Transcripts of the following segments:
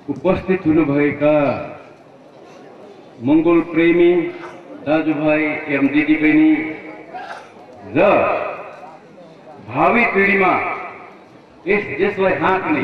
उपस्थित हुनुभएका मंगोल प्रेमी दाजुभाइ एवं दिदीबहिनी र भावी पिढीमा यस देशलाई हाँक्ने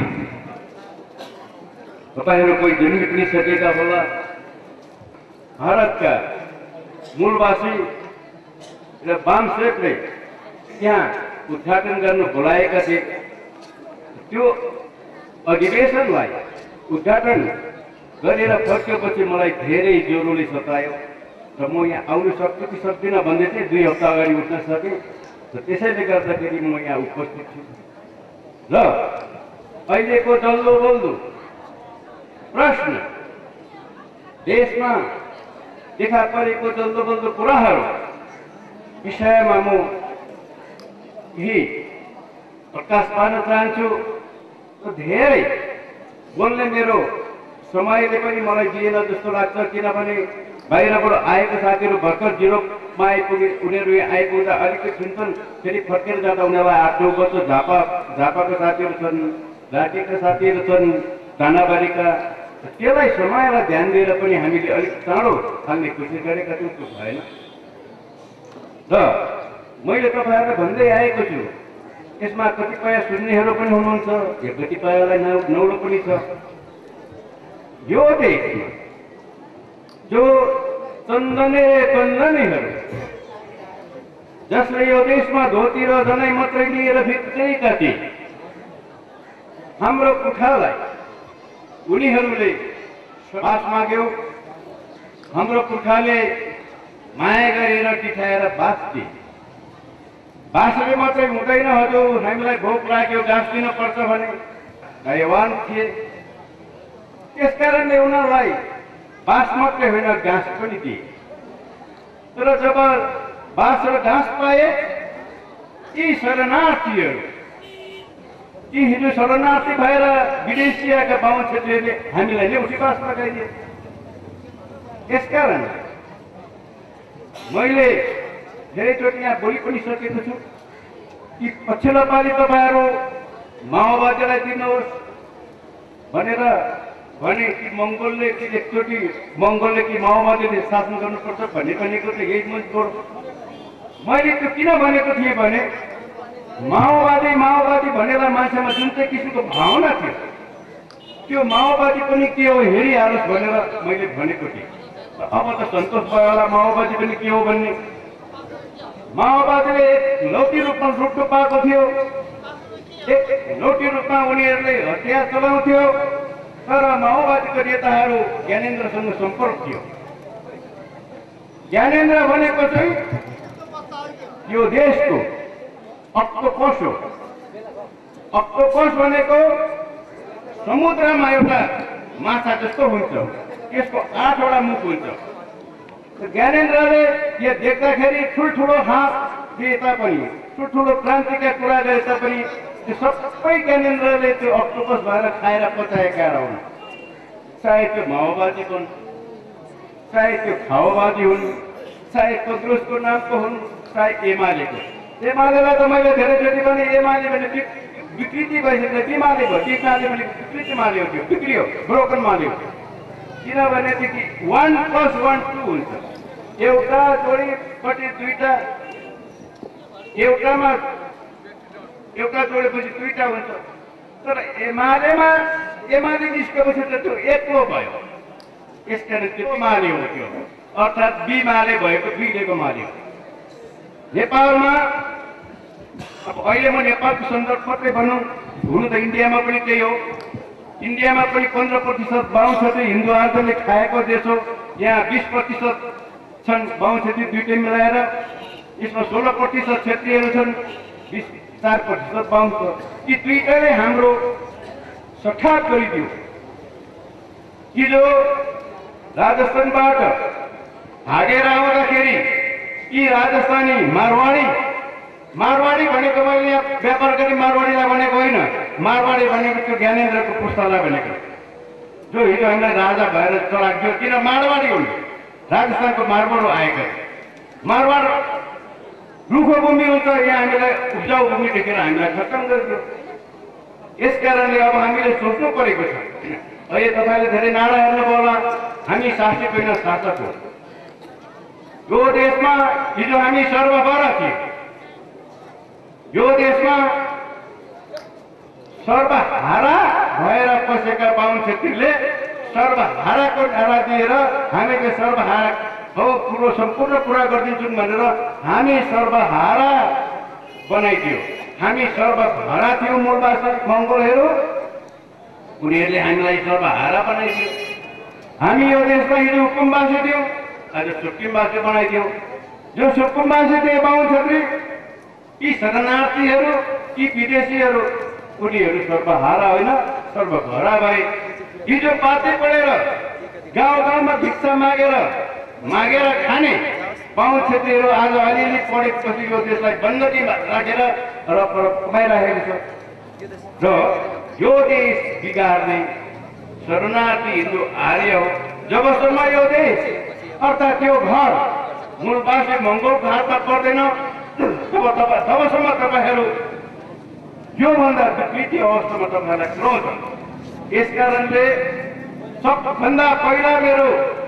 तपाईहरु कोही जन्म पनि सकेका होला। भारतका मूलवासी र वामसेवकले त्यहाँ उद्घाटन गर्न बोलाएका थिए। त्यो अधिवेशनलाई उद्घाटन गरेर फर्केपछि मलाई धेरै ज्वरोले सतायो र म यहाँ आउन सक्छु कि सक्दिनँ भन्दै थिएँ। 2 हप्ता अगाडि उठ्न सकेँ र त्यसैले गर्दाखेरि म यहाँ उपस्थित छु र अहिलेको डल्लो बल्दो प्रश्न देशमा देखा परेको डल्लो बल्दो कुराहरू विषयमा म यही प्रकाश पार्न चाहन्छु। धेरै बोल्ने मेरो समयले पनि मलाई दिएन जस्तो लाग्छ, किनभने बाहिरबाट आएको साथीहरू भर्खर जिरोमा आइपुगे। उनीहरू यहाँ आइपुग्दा अलिकति सुन्छन्, फेरि फर्केर जाँदा उनीहरूलाई 8-9 वर्ष झापाका साथीहरू छन्, घाटीका साथीहरू छन्, दानाबारीका। त्यसलाई समयलाई ध्यान दिएर पनि हामीले अलिक चाँडो थाल्ने कोसिस गरेका छौँ, त्यो भएन। र मैले तपाईहरुलाई भन्दै आएको छु, यसमा कतिपय सुन्नेहरू पनि हुनुहुन्छ, यो कतिपयलाई नौलो पनि छ। यो देशमा जो चन्दनेहरू जसले यो देशमा धोती र जनै मात्रै लिएर भित्रेका थिए, हाम्रो पुर्खालाई उनीहरूले बास माग्यो। हाम्रो पुर्खाले माया गरेर टिठाएर बास दिए। बासले मात्रै हुँदैन हजुर, हामीलाई भोक लाग्यो घाँस दिन पर्छ भने दयावान थिए। त्यसकारणले उनीहरूलाई बास मात्रै होइन घाँस पनि दिए। तर जब बास र घाँस पाए, यी शरणार्थीहरू, यी हिजो शरणार्थी भएर विदेशियाका बाहुन क्षेत्रीहरूले हामीलाई नै उठी बास लगाइदिए। यसकारण मैले धेरैचोटि यहाँ बोली पनि सकेको छु कि पछिल्लो पालि तपाईहरु माओवादीलाई दिनुहोस् भनेर भने कि मंगोलले कि एकचोटि मंगोलले कि माओवादीले शासन गर्नुपर्छ भन्ने भनेको चाहिँ यही मजबुर। मैले त्यो किन भनेको थिएँ भने माओवादी भनेर मान्छेमा जुन चाहिँ किसिमको भावना थियो, त्यो माओवादी पनि के हो हेरिहालोस् भनेर मैले भनेको थिएँ। अब त सन्तोष भयो होला माओवादी पनि के हो भन्ने। माओवादीले लौटी रूपमा लुट्नु पाएको थियो, एक लौटी रूपमा उनीहरूले हतियार चलाउँथ्यो। तर माओवादीको नेताहरू ज्ञानेन्द्रसँग सम्पर्क थियो। ज्ञानेन्द्र भनेको चाहिँ यो देशको अक्टोपस हो। अक्टोपस भनेको समुद्रमा एउटा माछा जस्तो हुन्छ, त्यसको 8वटा मुख हुन्छ। ज्ञानेन्द्रले यो देख्दाखेरि ठुल्ठुलो हात दिए तापनि, ठुल्ठुलो क्रान्तिका कुरा गरे तापनि त्यो सबै ज्ञानेन्द्रले त्यो अक्टोपस भएर खाएर पचाएका हुन्। चाहे त्यो माओवादी हुन्, चाहे त्यो खाओवादी हुन्, चाहे कङ्ग्रेसको नामको हुन्, चाहे एमालेको। एमालेलाई त मैले धेरैचोटि भने एमाले भने विकृति भइसक्यो, बिमाले भयो। बिमाले भने विकृति माल्यो, त्यो बिग्रियो, ब्रोकन माल्यो। किनभने कि 1 + 1 2 हुन्छ। एउटा जोडीपट्टि दुईटा, एउटा जोडेपछि दुईटा हुन्छ। तर एमाले निस्केपछि त त्यो एक्लो भयो। यसकारण त्यो माले हो, त्यो अर्थात् बिमाले भएको बिग्रेको माले हो। नेपालमा अब अहिले म नेपालको सन्दर्भ मात्रै भनौँ, हुनु त इन्डियामा पनि त्यही हो। इन्डियामा पनि 15% बाहुन क्षेत्री हिन्दू आन्दोलनले खाएको देश हो। यहाँ 20% छन् बाहुन क्षेत्री दुईटै मिलाएर। यसमा 16% क्षेत्रीहरू छन्, 4% बाहुन छ। यी दुईटैले हाम्रो सठाप गरिदियो। हिजो राजस्थानबाट भागेर आउँदाखेरि यी राजस्थानी मारवाडी भनेको मैले यहाँ व्यापार गरी मारवाडीलाई भनेको होइन। मारवाडी भनेको त्यो ज्ञानेन्द्रको पुस्तालाई भनेको, जो हिजो हामीलाई राजा भएर चलाक्थ्यो। किन मारवाडी हुन्? राजस्थानको मारवाड आएका। मारवाड रुखो भूमि हुन्छ, यहाँ हामीलाई उब्जाउ भूमि देखेर हामीलाई खत्तम गरिदियो। यसकारणले अब हामीले सोच्नु परेको छ। अहिले तपाईँले धेरै नारा हेर्नुभयो होला, हामी शासक होइन शासक हो। यो देशमा हिजो हामी सर्वहारा थियौँ। यो देशमा सर्वहारा भएर बसेका बाहुन छेत्रीले सर्वहाराको नारा दिएर हामीले सर्वहारा हो कुरो सम्पूर्ण पुरा गरिदिन्छौँ भनेर हामी सर्वहारा बनाइदियो। हामी सर्वहारा थियौँ मूलवासी मङ्गोलहरू, उनीहरूले हामीलाई सर्वहारा बनाइदियो। हामी यो देशमा हिजो हुकुमवासी थियौँ, आज सुकुमवासी बनाइदियो। जो सुकुमवासी थिए बाहुन छेत्री, यी शरणार्थीहरू, यी विदेशीहरू, उनीहरू सर्वहारा होइन सर्वघरा भए। हिजो पाते पढेर गाउँ गाउँमा भिक्षा मागेर खाने बाहुन छेत्रीहरू आज अलिअलि पढेपछि यो देशलाई बन्दकीमा राखेर र कमाइराखेको छ। र यो देश बिगार्ने शरणार्थी हिन्दू आर्य हो। जबसम्म यो देश अर्थात् यो घर मूलवासी मङ्गोलको हातमा पर्दैन तबसम्म तपाईँहरू योभन्दा विकृति अवस्थामा तपाईँहरूलाई पुर्याउँछ। यसकारणले सबभन्दा पहिला मेरो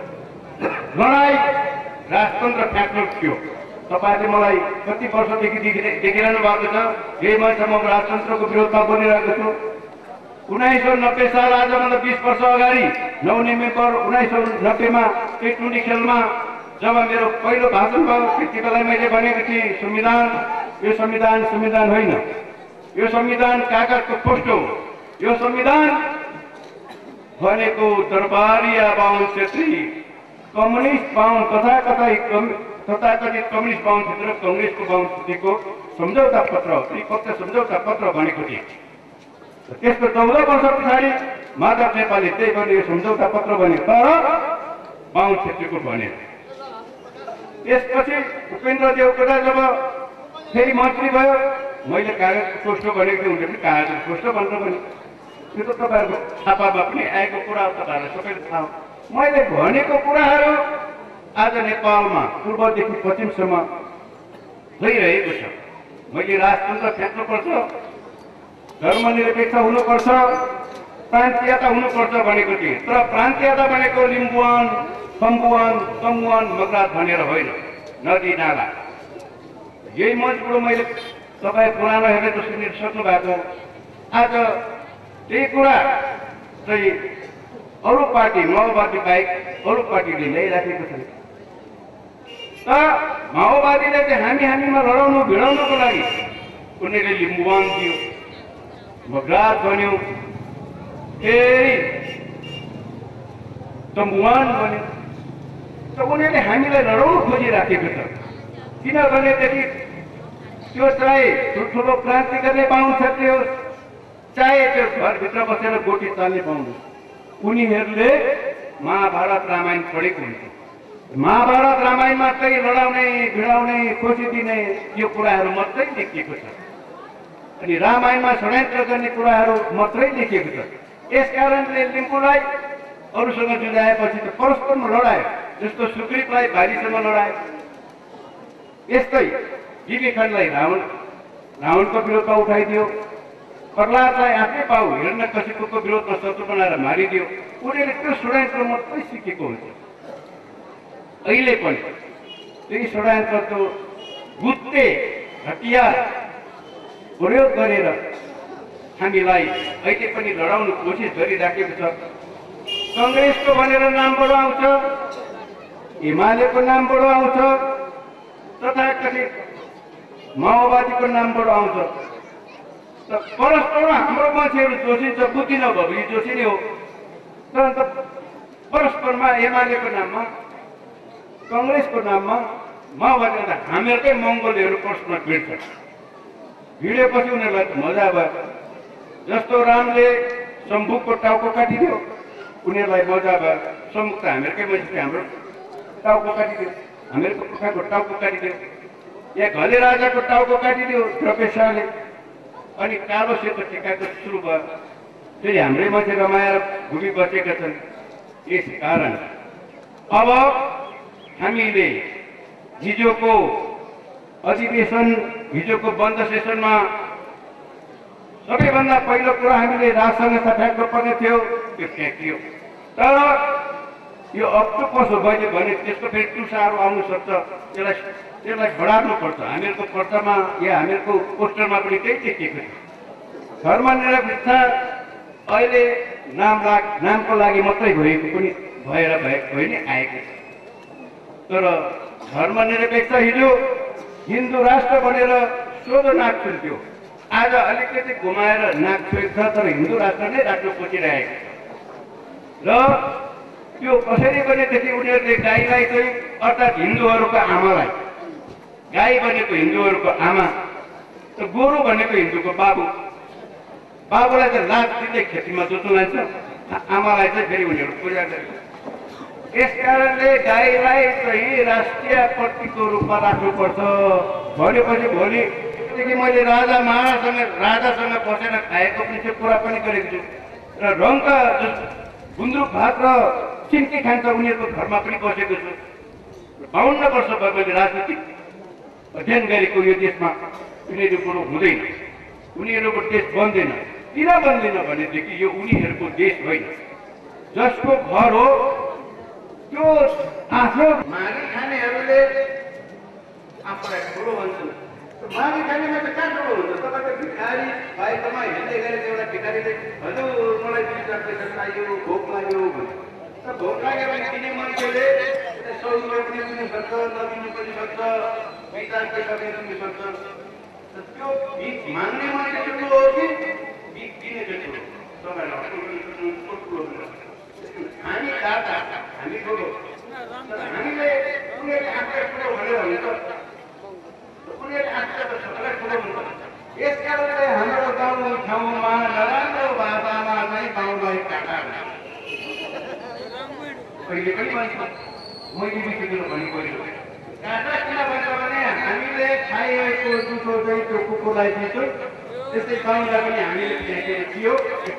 लडाइँ राजतन्त्र फ्याक्नु थियो। तपाईँले मलाई कति वर्षदेखि देखिरहनु भएको छ, यही मान्छे म राजतन्त्रको विरोधमा बोलिरहेको छु। 1990 साल आजभन्दा 20 वर्ष अगाडि 9 नोभेम्बर 1990 टी20 खेलमा जब मेरो पहिलो भाषण भयो त्यति बेला मैले भनेको थिएँ यो संविधान होइन, यो संविधान कागजको पोस्ट हो। यो संविधान भनेको दरबारिया बाहुन क्षेत्री कम्युनिस्ट बाहुन तथाकथित कम्युनिस्ट बाहुन क्षेत्र कांग्रेसको बाहुन क्षेत्रीको सम्झौता पत्र हो, त्रिपक्ष सम्झौता पत्र भनेको थिए। त्यसको 14 वर्ष पछाडि माधव नेपालले त्यही गर्ने यो सम्झौता पत्र बन्यो, तर बाहुन क्षेत्रीको बन्यो। त्यसपछि उपेन्द्र देवकोटा जब फेरि मन्त्री भयो, मैले कागजको पोस्ट भनेको थिएँ, उनले पनि कागजको पोस्ट भनेर भने। त्यो त तपाईँहरूको छापामा पनि आएको कुरा तपाईँहरूलाई सबैले थाहा हो। मैले भनेको कुराहरू आज नेपालमा पूर्वदेखि पश्चिमसम्म भइरहेको छ। मैले राजतन्त्र फ्याँक्नुपर्छ, धर्मनिरपेक्ष हुनुपर्छ, प्रान्तीयता हुनुपर्छ भनेको थिएँ। तर प्रान्तीयता भनेको लिम्बुवान, तमुवान, मगरात भनेर होइन, नदी नाला। यही मञ्चबाट मैले तपाईँ पुरानो हेरेर त सुनिसक्नु भएको। आज त्यही कुरा चाहिँ अरू पार्टी माओवादी बाहेक अरू पार्टीले ल्याइराखेको छ। तर माओवादीले चाहिँ हामीमा लडाउनु भिडाउनुको लागि उनीहरूले लिम्बुवान दियो, मगरात भन्यो, फेरि तमुवान भन्यो। त उनीहरूले हामीलाई लडाउनु खोजिराखेको छ। किनभनेदेखि त्यो चाहे ठुल्ठुलो क्रान्ति गर्ने बाहुन छेत्री होस्, चाहे त्यो घरभित्र बसेर गोटी चाल्ने बाहुन होस्, उनीहरूले महाभारत रामायण पढेको हुन्छ। महाभारत रामायणमा चाहिँ लडाउने भिडाउने खोजी दिने यो कुराहरू मात्रै लेखिएको छ अनि रामायणमा षड्यन्त्र गर्ने कुराहरू मात्रै लेखिएको छ। यसकारणले लिम्बूलाई अरूसँग जुझाएपछि त परस्परमा लडायो, जस्तो सुग्रीवलाई भाइसँग लडायो। यस्तै विवेकानन्दलाई रावणको विरोधमा उठाइदियो, प्रहलादलाई आफ्नै बाउ हिरण्यकशिपुको विरोधमा शत्रु बनाएर मारिदियो। उनीहरूले त्यो षड्यन्त्र मात्रै सिकेको हुन्छ। अहिले पनि त्यही षड्यन्त्रको गुत्ते हतियार प्रयोग गरेर हामीलाई अहिले पनि लडाउन कोसिस गरिराखेको छ। कांग्रेसको भनेर नामबाट आउँछ, एमालेको नामबाट आउँछ, तथाकथित माओवादीको नामबाट आउँछ। परस्परमा हाम्रो मान्छेहरू जोसिन्छ, बुद्धि नभएको यो जोसी नै हो। तर परस्परमा एमालेको नाममा कांग्रेसको नाममा माओवादी हामीहरूकै मङ्गोलहरू परस्पर भिड्छ। भिडेपछि उनीहरूलाई मजा भयो। जस्तो रामले शम्भुको टाउको काटिदियो, उनीहरूलाई मजा भयो। शम्भु त हामीहरूकै मान्छे, हाम्रो टाउको काटिदियो, हामीहरूको पुर्खाको टाउको काटिदियो। या घले राजाको टाउको काटिदियो द्रपेशाले, अनि कालो सेतो टिकाको सुरु भयो। फेरि हाम्रै मान्छे रमाएर घुमी बसेका छन्। यस कारण अब हामीले हिजोको अधिवेशन, हिजोको बन्द सेसनमा सबैभन्दा पहिलो कुरा हामीले राज संहिता फ्याँक्नु पर्ने थियो, त्यो फ्याँकियो। तर यो अक्टो कसो भयो भने त्यसको फेरि टुसाहरू आउनु सक्छ, त्यसलाई बढार्नु पर्छ। हामीहरूको पर्चामा या हामीहरूको पोस्टरमा पनि त्यही लेखिएको छ। धर्मनिरपेक्षता अहिले नामको लागि मात्रै भएको पनि भइ नै आएको छ। तर धर्मनिरपेक्ष हिजो हिन्दू राष्ट्र बनेर सोझो नाक छुन्थ्यो, आज अलिकति घुमाएर नाक छोएको छ, तर हिन्दू राष्ट्र नै राष्ट्र कोचिरहेको छ। र त्यो कसरी भनेदेखि उनीहरूले गाईलाई चाहिँ अर्थात् हिन्दूहरूको आमालाई, गाई भनेको हिन्दूहरूको आमा, त गोरु भनेको हिन्दूको बाबु, बाबुलाई त लाज दिँदै खेतीमा जोत्नु लान्छ, आमालाई चाहिँ फेरि उनीहरू पूजा गर्छ। यस कारणले गाईलाई चाहिँ राष्ट्रिय प्रतीकको रूपमा राख्नुपर्छ। भनेपछि भोलिदेखि मैले राजा महाराजासँग बसेर खाएको पनि त्यो कुरा पनि गरेको छु। र रङका गुन्द्रुक भात र चिन्की खान्छ उनीहरूको घरमा पनि बसेको छु। 52 वर्ष भयो मैले राजनीतिक अध्ययन गरेको यो देशमा। उनीहरू कुरो हुँदैन, उनीहरूको देश बन्दैन। किन बन्दैन भनेदेखि यो उनीहरूको देश होइन। जसको घर हो त्यो आफ्नो मागी खानेहरूले आफूलाई ठुलो भन्छन्। मागी खानेमा त कहाँ ठुलो हुन्छ? तपाईँको भिखारी भाइ तपाईँ हिँड्दै गरेको एउटा भिखारीले हजुर मलाई 20 पैसा चाहियो, भोक लाग्यो भन्छ। भोक लाग्यो भने किने मान्छेले 100 रुपियाँ पनि दिनु सक्छ, नदिनु पनि सक्छ, 50 पैसा पनि दिनु सक्छ। त्यो भिख माग्ने मान्छे ठुलो हो कि भिख दिने चाहिँ ठुलो? तपाईँलाई हामी दाता, हामी ठुलो। हामीले उनीहरूले आफूलाई ठुलो भनेर हुन्छ, उनीहरूले आफूलाई त सबैलाई ठुलो हुन्छ। यस कारणले हाम्रो गाउँ ठाउँमा नराम्रो भाषामा चाहिँ गाउँलाई काटा कहिले पनि भन्छ, मैले बिर्सिदिनु भनेको काटा। किन भन्छ भने हामीले खाइरहेको जुठो चाहिँ त्यो कुकुरलाई दिन्छौँ, त्यस्तै गाउँलाई पनि हामीले फ्याँकेर दियो।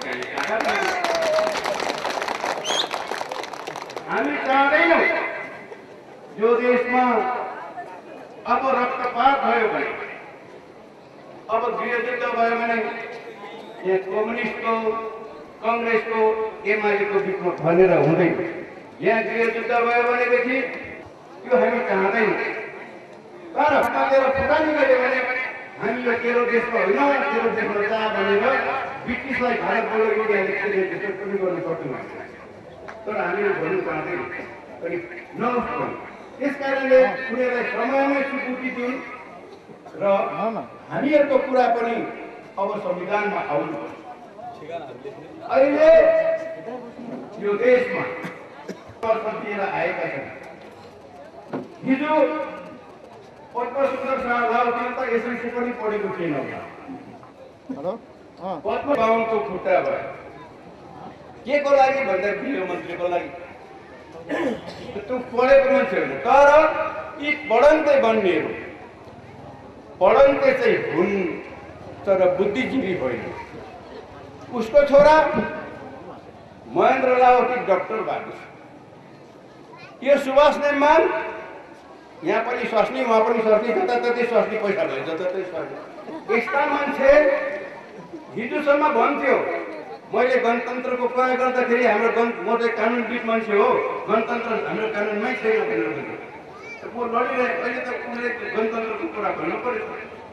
हामी चाहँदैनौँ यो देशमा अब रक्तपात भयो भने, अब गृहयुद्ध भयो भने यहाँ कम्युनिस्टको, कङ्ग्रेसको, एमालेको बिचमा भनेर हुँदैन। यहाँ गृहयुद्ध भयो भनेपछि त्यो हामी चाहँदैनौँ। तर तेरो फुटानी गऱ्यो भने हामी यो तेरो देशको होइन, तेरो देशमा जा भनेर ब्रिटिसलाई भारतबाट इन्डियाले त्यसो पनि गर्न सक्दैनौँ। तर हामीले भन्नु चाहँदैनौँ अनि नहोस् पनि। त्यस कारणले उनीहरूलाई समयमै स्वीकृति दिउँ र हामीहरूको कुरा पनि अब संविधानमा आउनुपर्छ। अहिले यो देशमा दिएर आएका छन्। हिजो पद्मसुन्दर शाहलाई त एसएलसी पनि पढेको थिएन होला। पद्म गाउँको खुट्टा भयो के को लागि भन्दा गृहमन्त्रीको लागि। त्यो पढेको मान्छे होइन, तर यी पढन्ते बन्नेहरू पढन्ते चाहिँ हुन्, तर बुद्धिजीवी होइन। उसको छोरा महेन्द्र रावती डाक्टर भएको छ। यो सुभाष निर्माण यहाँ पनि स्वास्नी, उहाँ पनि स्वास्नी, जताततै स्वास्नी, पैसा भयो जताततै स्वास्नी। यस्ता मान्छे हिजोसम्म भन्थ्यो मैले गणतन्त्रको प्रयोग गर्दाखेरि हाम्रो म चाहिँ कानुनविद मान्छे हो, गणतन्त्र हाम्रो कानुनमै छैन भनेर भन्थ्यो। म लडिरहेको अहिले त उनले गणतन्त्रको कुरा भन्नु पर्यो।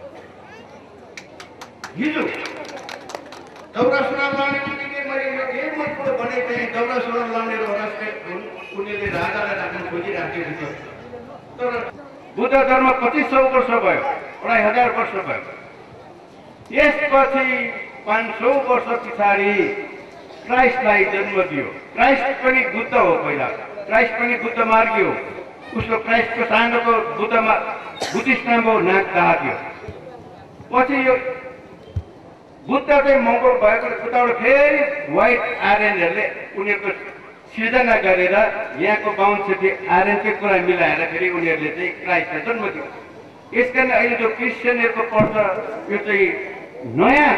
हिजो दौरा सुरुवाल लाउने बित्तिकै मैले यो एक मन कुरो भनेको थिएँ, दौरा सुरुवाल लाउने उनीहरूले राजालाई राख्न खोजिराखेको थियो। तर बुद्ध धर्म 2500 वर्ष भयो, 2500 वर्ष भयो। यसपछि 500 वर्ष पछाडि क्राइस्टलाई जन्म दियो। क्राइस्ट पनि बुद्ध हो पहिला, क्राइस्ट पनि बुद्ध मार्गी हो। उसको क्राइस्टको सानोको बुद्धिस्ट नाम हो नाक दाहाग्यो। पछि यो बुद्ध चाहिँ मङ्गोल भएको उताबाट फेरि व्हाइट आर्यनहरूले उनीहरूको सिर्जना गरेर यहाँको बाहुनक्षेत्री आर्यनकै कुरा मिलाएर फेरि उनीहरूले चाहिँ क्राइस्टलाई जन्म दियो। यसकारण अहिले जो क्रिस्चियनहरूको पर्छ यो चाहिँ नयाँ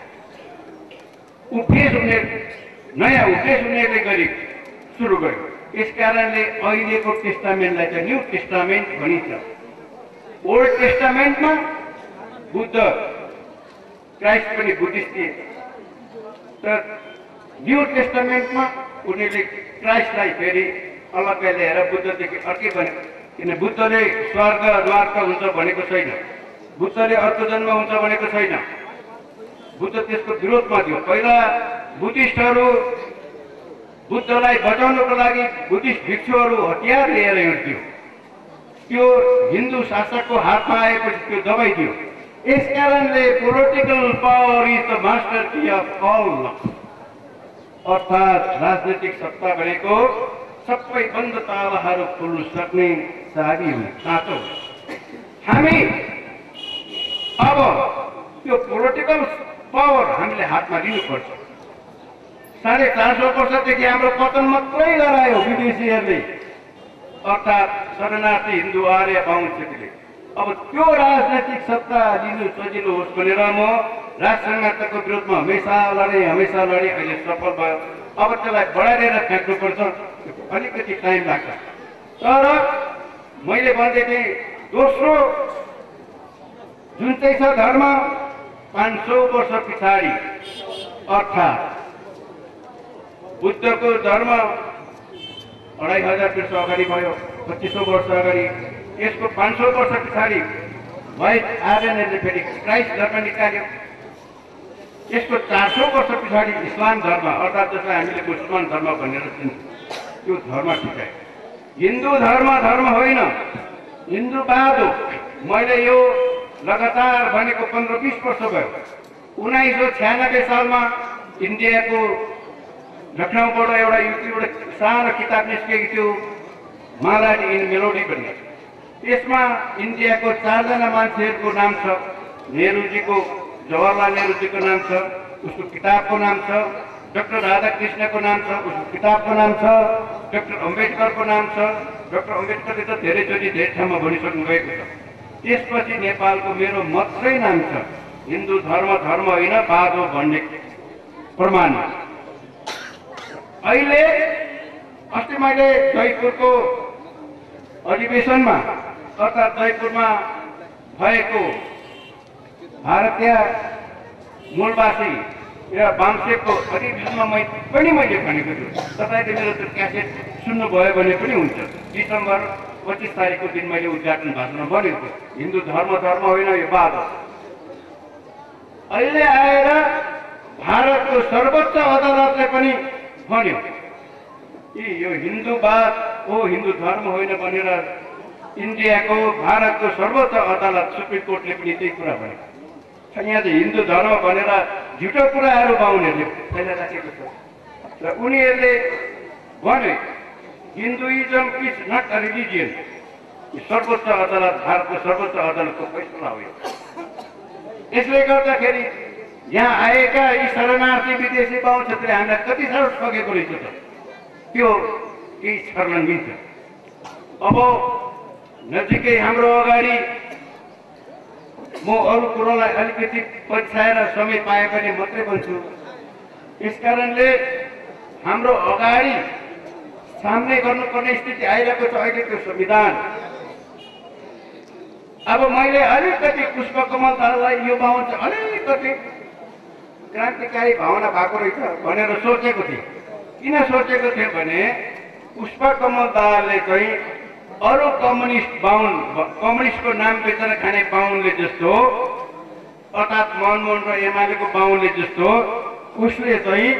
उपदेश उनीहरूले गरी सुरु गर्यो। यस कारणले अहिलेको टेस्टामेन्टलाई चाहिँ न्यू टेस्टामेन्ट भनिन्छ। ओल्ड टेस्टामेन्टमा बुद्ध क्राइस्ट पनि बुद्धिस्ट थिए। तर न्यू टेस्टामेन्टमा उनीहरूले क्राइस्टलाई फेरि अलग्गै ल्याएर बुद्धदेखि अर्कै भने, किन बुद्धले स्वर्ग द्वारक हुन्छ भनेको छैन, बुद्धले अर्को जन्म हुन्छ भनेको छैन। बुद्ध त्यसको विरोधमा थियो। पहिला बुद्धिस्टहरू बुद्धलाई बचाउनको लागि बुद्धिस्ट भिक्षुहरू हतियार लिएर हिँड्थ्यो। त्यो हिन्दू शासकको हातमा आएपछि त्यो दबाइदियो। यस कारणले political power is the master key of all, अर्थात् राजनीतिक सत्ता भनेको सबै बन्द तालाहरू खोल्न सक्ने चाबी हो, साँचो। हामी अब त्यो पोलिटिकल पावर हामीले हातमा लिनुपर्छ। 450 वर्षदेखि हाम्रो पतन मात्रै गरायो विदेशीहरूले, अर्थात् शरणार्थी हिन्दू आर्य बाहुन क्षेत्रीले। अब त्यो राजनैतिक सत्ता लिनु सजिलो होस् भनेर म राजसंघको विरोधमा हमेसा लडे। अहिले सफल भयो। अब त्यसलाई बढाएर फ्याँक्नुपर्छ, अलिकति टाइम लाग्छ। तर मैले भन्दै थिएँ दोस्रो जुन चाहिँ छ धर्म 500 वर्ष पछाडि, अर्थात् बुद्धको धर्म 2500 वर्ष अगाडि भयो, 2500 वर्ष अगाडि। यसको 500 वर्ष पछाडि व्हाइट आर्यनहरूले फेरि क्राइस्ट धर्म निकाल्यो। यसको 400 वर्ष पछाडि इस्लाम धर्म, अर्थात् जसलाई हामीले मुसलमान धर्म भनेर चिन्छौँ, त्यो धर्म ठिकायो। हिन्दू धर्म होइन, हिन्दूवाद हो। मैले यो लगातार भनेको 15-20 वर्ष भयो। 1996 सालमा इन्डियाको लखनऊबाट एउटा सानो किताब निस्केको थियो, मालाडी इन मेलोडी भन्ने। त्यसमा इन्डियाको 4 जना मान्छेहरूको नाम छ। नेहरूजीको, जवाहरलाल नेहरूजीको नाम छ, उसको किताबको नाम छ। डाक्टर राधाकृष्णको नाम छ, उसको किताबको नाम छ। डाक्टर अम्बेडकरको नाम छ। डाक्टर अम्बेडकरले त धेरैचोटि धेरै ठाउँमा भनिसक्नु भएको छ। त्यसपछि नेपालको मेरो मात्रै नाम छ। हिन्दू धर्म होइन, वाद हो भन्ने प्रमाण। अहिले अस्ति मैले जयपुरको अधिवेशनमा, अर्थात् जयपुरमा भएको भारतीय मूलवासी र वामसेकको अधिवेशनमा मैले भनेको छु। तपाईँले मेरो त्यो क्यासेट सुन्नुभयो भने पनि हुन्छ। डिसेम्बर 25 तारिकको दिन मैले उद्घाटन भाषणमा भनेको थिएँ, हिन्दू धर्म होइन, यो वाद हो। अहिले आएर भारतको सर्वोच्च अदालतले पनि भन्यो कि यो हिन्दूवाद हो, हिन्दू धर्म होइन भनेर इन्डियाको भारतको सर्वोच्च अदालत सुप्रिम कोर्टले पनि त्यही कुरा भनेको छ। यहाँ चाहिँ हिन्दू धर्म भनेर झुटो कुराहरू बाहुनहरूले फैलाइराखेको छ। र उनीहरूले भने Hinduism is not a religion. सर्वोच्च अदालत, भारतको सर्वोच्च अदालतको फैसला हो। यसले गर्दाखेरि यहाँ आएका यी शरणार्थी विदेशी बाहुन क्षेत्रले हामीलाई कति साह्रो ठगेको रहेछ त, त्यो केही छर्लङ मिल्छ। अब नजिकै हाम्रो अगाडि म अरू कुरोलाई अलिकति पछ्याएर समय पाए पनि मात्रै भन्छु। यसकारणले हाम्रो अगाडि सामने गर्नुपर्ने स्थिति आइरहेको छ अहिलेको संविधान। अब मैले अलिकति पुष्पकमल दाललाई यो बाहुन चाहिँ अलिकति क्रान्तिकारी भावना भएको रहेछ भनेर सोचेको थिएँ। किन सोचेको थिएँ भने पुष्पकमल दालले चाहिँ अरू कम्युनिस्टको नाम बेचेर खाने बाहुनले जस्तो, अर्थात् मनमोहन र एमालेको बाहुनले जस्तो, उसले चाहिँ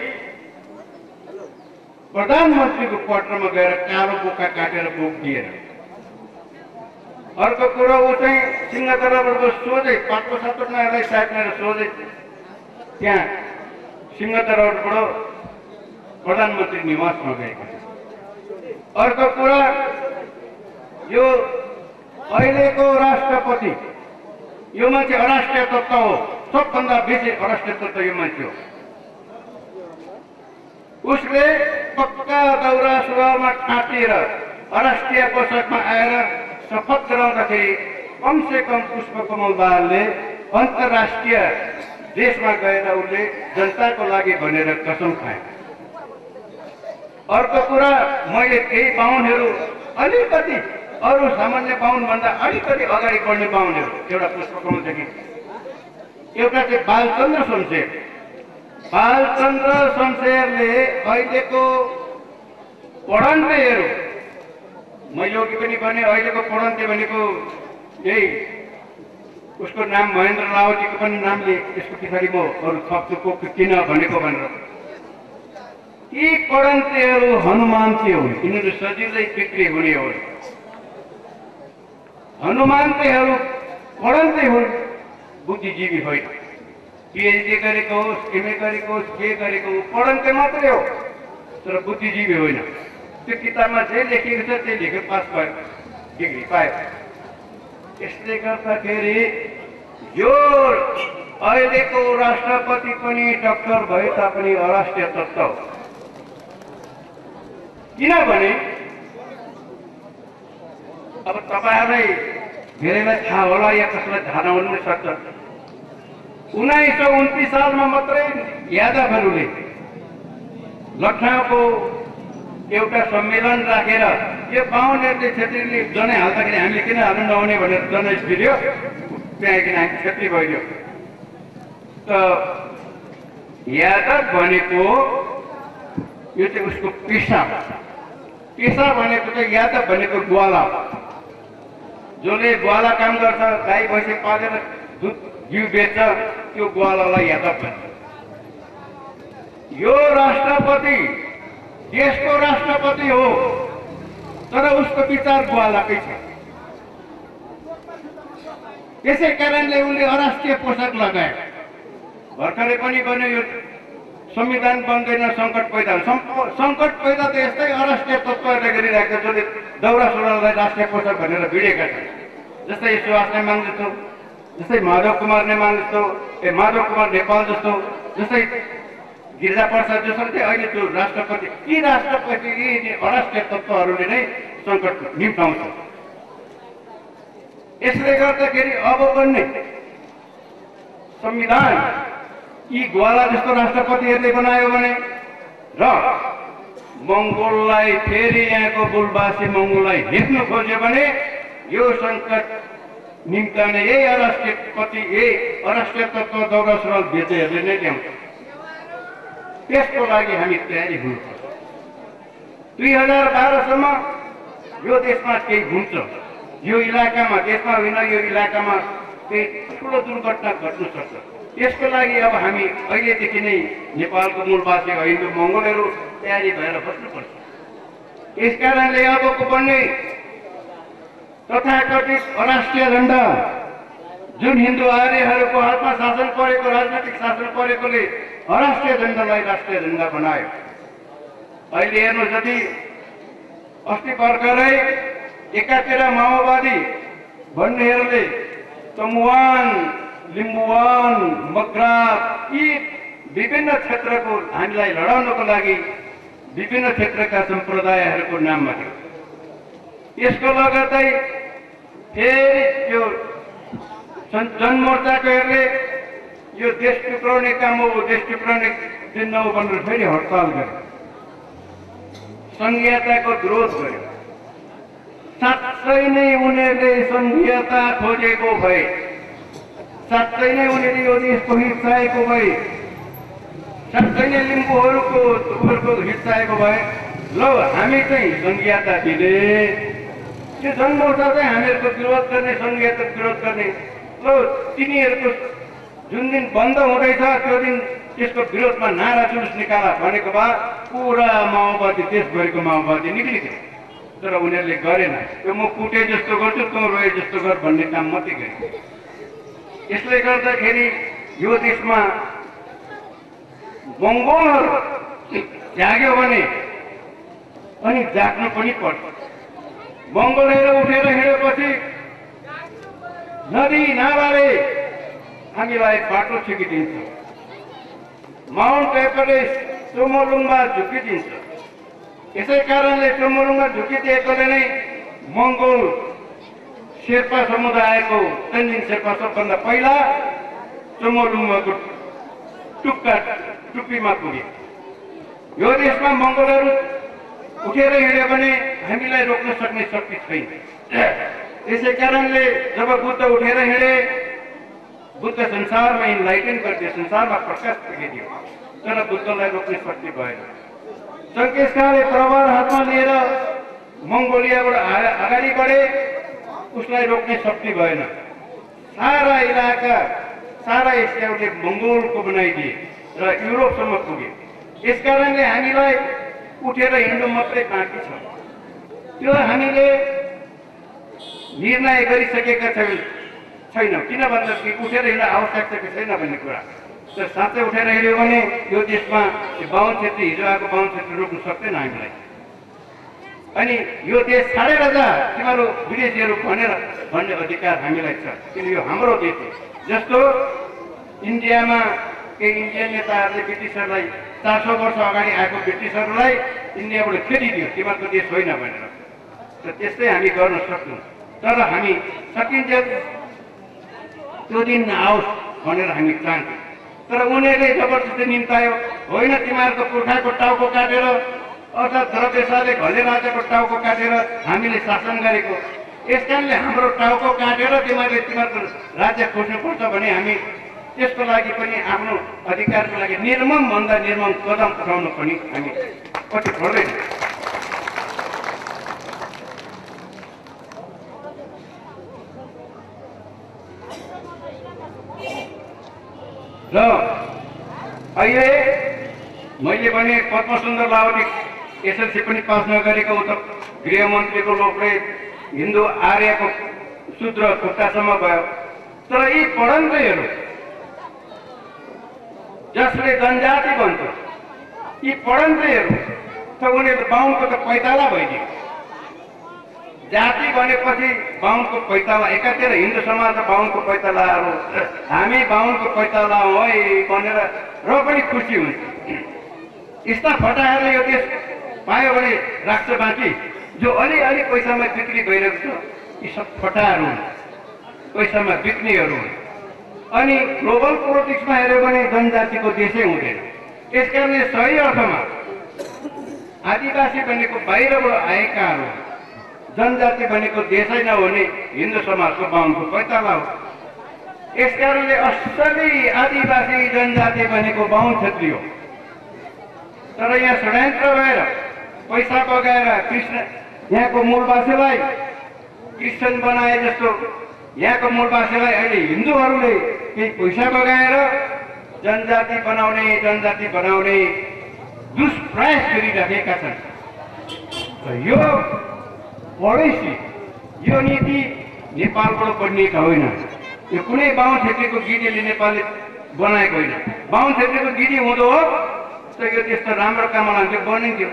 प्रधानमन्त्रीको पत्रमा गएर कालो बोका काटेर बोक दिएर। अर्को कुरो ऊ चाहिँ सिंहदरबारबाट सोझै पाटो सातो नयाँलाई साट्नेर सोझै त्यहाँ सिंहदरबारबाट प्रधानमन्त्री निवासमा गएको छ। अर्को कुरा, यो अहिलेको राष्ट्रपति यो मान्छे अराष्ट्रिय तत्त्व हो, सबभन्दा बेसी अराष्ट्रिय तत्त्व यो मान्छे हो। उसले पक्का दौरा सुरुवालमा ठाँटिएर अराष्ट्रिय पोसाकमा आएर शपथ गराउँदाखेरि कमसेकम पुष्पकमल दाहालले अन्तर्राष्ट्रिय देशमा गएर उसले जनताको लागि भनेर कसम खाए। अर्को कुरा, मैले केही बाहुनहरू अलिकति अरू सामान्य बाहुन भन्दा अलिकति अगाडि बढ्ने बाहुनहरू, एउटा पुष्पकमलदेखि एउटा चाहिँ बालचन्द्र शमशेर। बालचन्द्र शमशेरले अहिलेको पढन्तेहरू, मैले अघि पनि भने अहिलेको पढन्ते भनेको यही उसको नाम महेन्द्र रावजीको पनि नामले त्यसको पछाडि म अरू थप्छु किन भनेको भनेर। यी पढन्तेहरू हनुमान चाहिँ हुन्, यिनीहरू सजिलै बिक्री हुने हुन्। हनुमानतेहरू पढन्ते हुन्, बुद्धिजीवी होइन। पिएचडी गरेको होस्, एमए गरेको होस्, के गरेको होस्, पढन्ते मात्रै हो तर बुद्धिजीवी होइन। त्यो किताबमा जे लेखेको छ त्यही लेखेर पास भयो, डिग्री पायो। यसले गर्दाखेरि यो अहिलेको राष्ट्रपति पनि डाक्टर भए तापनि अराष्ट्रिय तत्त्व हो। किनभने अब तपाईहरुलाई धेरैलाई थाहा होला या कसैलाई थाहा नहुन सक्छ, 1929 सालमा मात्रै यादवहरूले लखनऊको एउटा सम्मेलन राखेर यो बाहुनहरूले क्षेत्रीले जनै हाल्दाखेरि हामीले किन हाल्नु नहुने भनेर जनै भिडियो त्यहाँदेखि हामी क्षेत्री भइदियो। त यादव भनेको यो चाहिँ उसको पेसा भनेको चाहिँ यादव भनेको ग्वाला, जसले ग्वाला काम गर्छ, गाई भैँसी पालेर दुध घिउ बेच्छ, त्यो ग्वालालाई यादव भन्छ। यो राष्ट्रपति देशको राष्ट्रपति हो तर उसको विचार ग्वालाकै छ। त्यसै कारणले उनले अराष्ट्रिय पोसाक लगाए। भर्खरै पनि भने यो संविधान बन्दैन, सङ्कट पैदा हुन्छ। सङ्कट पैदा त यस्तै अराष्ट्रिय तत्त्वहरूले गरिरहेको छ, जसले दौरा सुरुवाललाई राष्ट्रिय पोसाक भनेर भिडेका छन्। जस्तै सुभाष नेमाङ जस्तो, जस्तै माधव कुमार नेमाङ जस्तो, माधव कुमार नेपाल जस्तो, जस्तै गिरिजा प्रसाद जस्तो चाहिँ अहिले त्यो राष्ट्रपति, यी राष्ट्रपति यी अराष्ट्रिय तत्त्वहरूले नै सङ्कट निम्ताउँछ। यसले गर्दाखेरि अब बन्ने संविधान यी ग्वाला जस्तो राष्ट्रपतिहरूले बनायो भने र मङ्गोललाई फेरि यहाँको मूलवासी मङ्गोललाई हिर्नु खोज्यो भने यो सङ्कट निम्ताउने यही अराष्ट्रिय तत्त्व दौरा सुरुवाल बेच्नेहरूले नै ल्याउँछ। त्यसको लागि हामी तयारी हुनुपर्छ। 2012 सम्म यो देशमा केही हुन्छ, यो इलाकामा, देशमा होइन यो इलाकामा केही ठुलो दुर्घटना घट्न सक्छ। त्यसको लागि अब हामी अहिलेदेखि नै नेपालको मूलवासी हिन्दू मङ्गोलहरू तयारी भएर बस्नुपर्छ। यसकारणले अबको बन्ने तथाकथित अराष्ट्रिय झण्डा जुन हिन्दू आर्यहरूको हातमा शासन परेको, राजनैतिक शासन परेकोले अराष्ट्रिय झण्डालाई राष्ट्रिय झण्डा बनायो। अहिले हेर्नु, जति अस्ति भर्खरै एकातिर माओवादी भन्नेहरूले तमुवान, लिम्बुवान, मग्रात यी विभिन्न क्षेत्रको हामीलाई लडाउनको लागि विभिन्न क्षेत्रका सम्प्रदायहरूको नाममा थियो। यसको लगत्तै फेरि यो जनमोर्चाकोहरूले यो देश टुक्राउने काम हो, देश टुक्राउने दिन हो भनेर फेरि हडताल गर्यो, संघीयताको विरोध गर्यो। साँच्चै नै उनीहरूले संघीयता खोजेको भए, साँच्चै नै उनीहरूले यो देशको हित चाहेको भए, साँच्चै नै लिम्बूहरूको हित चाहेको भए ल हामी चाहिँ संघीयता दिने, त्यो जनमोर्चा चाहिँ हामीहरूको विरोध गर्ने, संघीयता विरोध गर्ने। ल तिनीहरूको जुन दिन बन्द हुँदैछ त्यो दिन त्यसको विरोधमा नारा जुलुस निकाला भनेको भए पुरा माओवादी, देशभरिको माओवादी निक्लिथ्यो। तर उनीहरूले गरेन। त्यो म कुटे जस्तो गर्छु, तँ रोए जस्तो गर भन्ने काम मात्रै गरे। यसले गर्दाखेरि यो देशमा मङ्गोलहरू जाग्यो भने अनि जाग्नु पनि पर्छ। मङ्गोलहरू उठेर हिँडेपछि नदी नालाले हामीलाई बाटो छुकिदिन्छ, माउन्ट एभरेस्ट चोमोलुङमा झुकिदिन्छ। यसै कारणले चोमोलुङमा झुकिदिएकोले नै मङ्गोल शेर्पा समुदायको तेन्जिङ शेर्पा सबभन्दा पहिला चोमोलुङको टुप्पीमा पुगे। यो देशमा मङ्गोलहरू उठेर हिँड्यो भने हामीलाई रोक्न सक्ने शक्ति छैन। यसै कारणले जब बुद्ध उठेर हिँडे बुद्ध संसारमा इन्लाइटन गरिदियो, संसारमा प्रकाश पुगिदियो, तर बुद्धलाई रोक्ने शक्ति भएन। सङ्केशकारले प्रवर हातमा लिएर मङ्गोलियाबाट अगाडि बढे, उसलाई रोक्ने शक्ति भएन। सारा इलाका, सारा एसियाले मङ्गोलको बनाइदिए र युरोपसम्म पुगे। यसकारणले हामीलाई उठेर हिँड्नु मात्रै बाँकी छ। त्यो हामीले निर्णय गरिसकेका छैनौँ, किन भन्दाखेरि उठेर हिँड्न आवश्यकता छैन भन्ने कुरा। तर साँच्चै उठेर हिँड्यो भने यो देशमा बाहुन क्षेत्री, हिजो आएको बाहुन क्षेत्री रोक्नु सक्दैन हामीलाई। अनि यो देश छाडेर जा तिमीहरू विदेशीहरू भन्ने अधिकार हामीलाई छ, किन यो हाम्रो देश हो। जस्तो इन्डियामा केही इन्डियन नेताहरूले ब्रिटिसहरूलाई 400 वर्ष अगाडि आएको ब्रिटिसहरूलाई इन्डियाबाट खेदिदियो, तिमीहरूको देश होइन भनेर। र त्यस्तै हामी गर्न सक्छौँ, तर हामी सकिन्छ त्यो दिन नआओस् भनेर हामी चाहन्छौँ। तर उनीहरूले जबरजस्ती निम्तायो, होइन तिमीहरूको पुर्खाको टाउको काटेर अर्थात् द्रव्यशाले घले राजाको टाउको काटेर हामीले शासन गरेको। यसकारणले हाम्रो टाउको काटेर तिमीहरूको राज्य खोज्नुपर्छ भने हामी त्यसको लागि पनि आफ्नो अधिकारको लागि निर्मम भन्दा निर्मम कदम उठाउनु पनि हामी पछि छोड्दैन। र अहिले मैले भने पद्मसुन्दर लावनी एसएलसी पनि पास नगरेको उता गृहमन्त्रीको लोकले हिन्दू आर्यको शूद्र खुट्टासम्म भयो। तर यी पढन्तैहरू जसले जनजाति भन्छ, यी पढन्तैहरू त उनीहरू बाहुनको त पैताला भइदियो। जाति भनेपछि बाहुनको पैताला, एकातिर हिन्दू समाज बाहुनको पैतालाहरू, हामी बाहुनको पैताला हो है भनेर र पनि खुसी हुन्छ। यस्ता फटाहरूले यो देश पायो भने राख्छ बाँकी। जो अलिअलि पैसामा बिक्री भइरहेको छ यी सब फटाहरू हुन्, पैसामा बिक्रीहरू हुन्। अनि ग्लोबल पोलिटिक्समा हेऱ्यो भने जनजातिको देशै हुँदैन। यसकारणले सही अर्थमा आदिवासी भनेको बाहिरबाट आएकाहरू, जनजाति भनेको देशै नहुने हिन्दू समाजको बाहुनको पैताला हो। यसकारणले असली आदिवासी जनजाति भनेको बाहुन क्षेत्री हो। तर यहाँ षड्यन्त्र भएर पैसा बगाएर यहाँको मूलवासीलाई क्रिस्चियन बनाए जस्तो यहाँको मूलवासीलाई अहिले हिन्दूहरूले केही पैसा बगाएर जनजाति बनाउने दुष्प्रयास गरिरहेका छन्। यो पोलिसी, यो नीति नेपालबाट बनिएका होइन। यो कुनै बाहुन क्षेत्रीको गिरीले नेपालले बनाएको होइन। बाहुन क्षेत्रीको गिरी हुँदो हो त यो देश त राम्रो काममा लान्थ्यो, बनिन्थ्यो।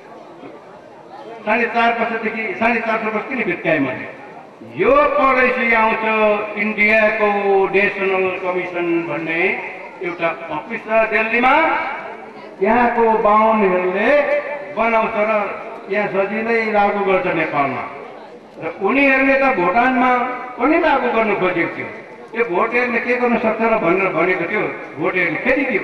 4.5 वर्षदेखि 450 वर्ष किन बित्काएँ मैले। यो पोलिसी आउँछ इन्डियाको नेसनल कमिसन भन्ने एउटा अफिस छ दिल्लीमा, यहाँको बाहुनहरूले बनाउँछ र यहाँ सजिलै लागू गर्छ नेपालमा। र उनीहरूले त भुटानमा पनि लागू गर्नु खोजेको थियो। त्यो भोटेहरूले के गर्न सक्छ र भनेर भनेको थियो, भोटेहरूले खेदिदियो।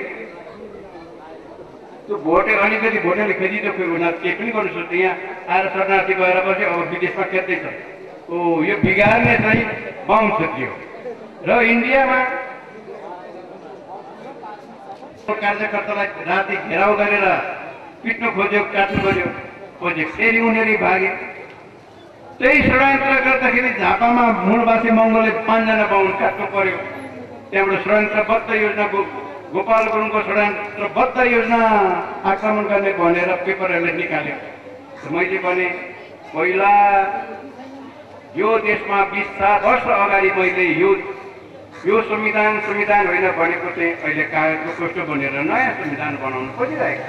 त्यो भोटे अलिकति भोटेले खेदिदियो, कोही उनीहरू केही पनि गर्नु सक्छ। यहाँ आएर शरणार्थी भएर बस्यो, अब विदेशमा खेद्दैछ। यो बिगार्ने चाहिँ बाहुन क्षेत्री हो। र इन्डियामा कार्यकर्तालाई राति घेराउ गरेर पिट्नु खोज्यो, काट्नु खोज्यो, फेरि उनीहरू भागे। त्यही षड्यन्त्र गर्दाखेरि झापामा मूलवासी मङ्गोलले 5 जना बाहुन काट्नु पर्यो। त्यहाँबाट षड्यन्त्रबद्ध योजना, गोपाल गुरुङको षड्यन्त्रबद्ध योजना आक्रमण गर्ने भनेर पेपरहरूले निकाल्यो। मैले भने पहिला यो देशमा 20 वर्ष अगाडि मैले यो संविधान होइन भनेको चाहिँ अहिले कागजको कोष्ठो बनेर नयाँ संविधान बनाउन खोजिरहेको।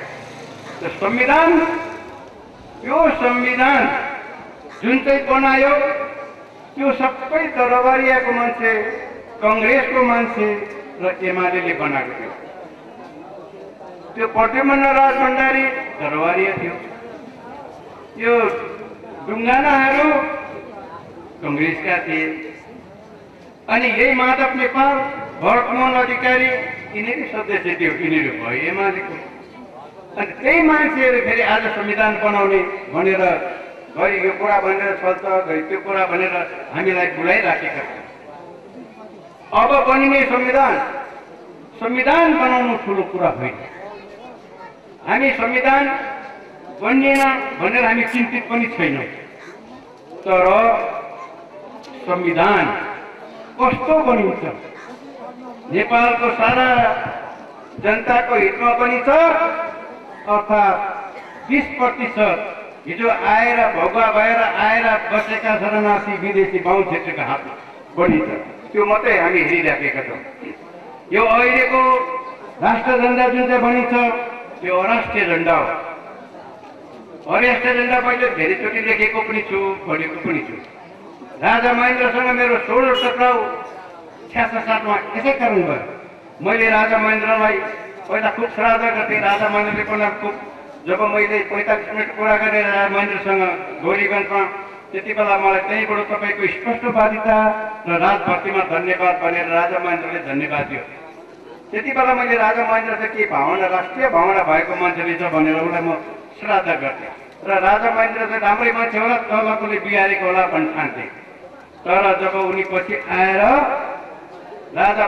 यो संविधान जुन चाहिँ बनायो त्यो सबै दरबारियाको मान्छे, कङ्ग्रेसको मान्छे र एमाले बनाएको थियो। त्यो प्रद्युम्न राज भण्डारी दरबारिया थियो। यो ढुङ्गानाहरू कङ्ग्रेसका थिए। अनि यही माधव नेपाल, भरतमोहन अधिकारी यिनीहरू सदस्य थियो, यिनीहरू भयो एमालेको। अनि त्यही मान्छेहरू फेरि आज संविधान बनाउने भनेर घरि यो कुरा भनेर चल्छ, घरि त्यो कुरा भनेर हामीलाई बुझाइराखेका छन्। अब बनिने संविधान बनाउनु ठुलो कुरा होइन। हामी संविधान बनिएन भनेर हामी चिन्तित पनि छैनौँ, तर संविधान कस्तो बनिन्छ, नेपालको सारा जनताको हितमा बनिन्छ अर्थात् 20% हिजो आएर भगवा भएर आएर बसेका शरणार्थी विदेशी बाहुन क्षेत्रका हातमा बनिन्छ, त्यो मात्रै हामी हेरिराखेका छौँ। यो अहिलेको राष्ट्र झण्डा जुन चाहिँ बनिन्छ त्यो अराष्ट्रिय झण्डा हो। अराष्ट्रिय झण्डा मैले धेरैचोटि लेखेको पनि छु, पढेको पनि छु। राजा महेन्द्रसँग मेरो 16 टक्राउ 66 मा यसै कारण भयो। मैले राजा महेन्द्रलाई पहिला खुब श्राद्ध गर्थेँ। राजा महेन्द्रले पनि खुब, जब मैले 45 मिनट कुरा गरेर राजा महेन्द्रसँग गौरीगञ्जमा, त्यति बेला मलाई त्यहीँबाट तपाईँको स्पष्टवादिता र राजभक्तिमा धन्यवाद भनेर राजा महेन्द्रले धन्यवाद दियो। त्यति बेला मैले राजा महेन्द्रसँग के भावना, राष्ट्रिय भावना भएको मान्छे रहेछ भनेर उसलाई म श्राद्ध गर्थेँ र राजा महेन्द्र चाहिँ राम्रै मान्छे होला, तलकोले बिहारेको होला भन्ने ठान्थेँ। तर जब उनी पछि आएर राजा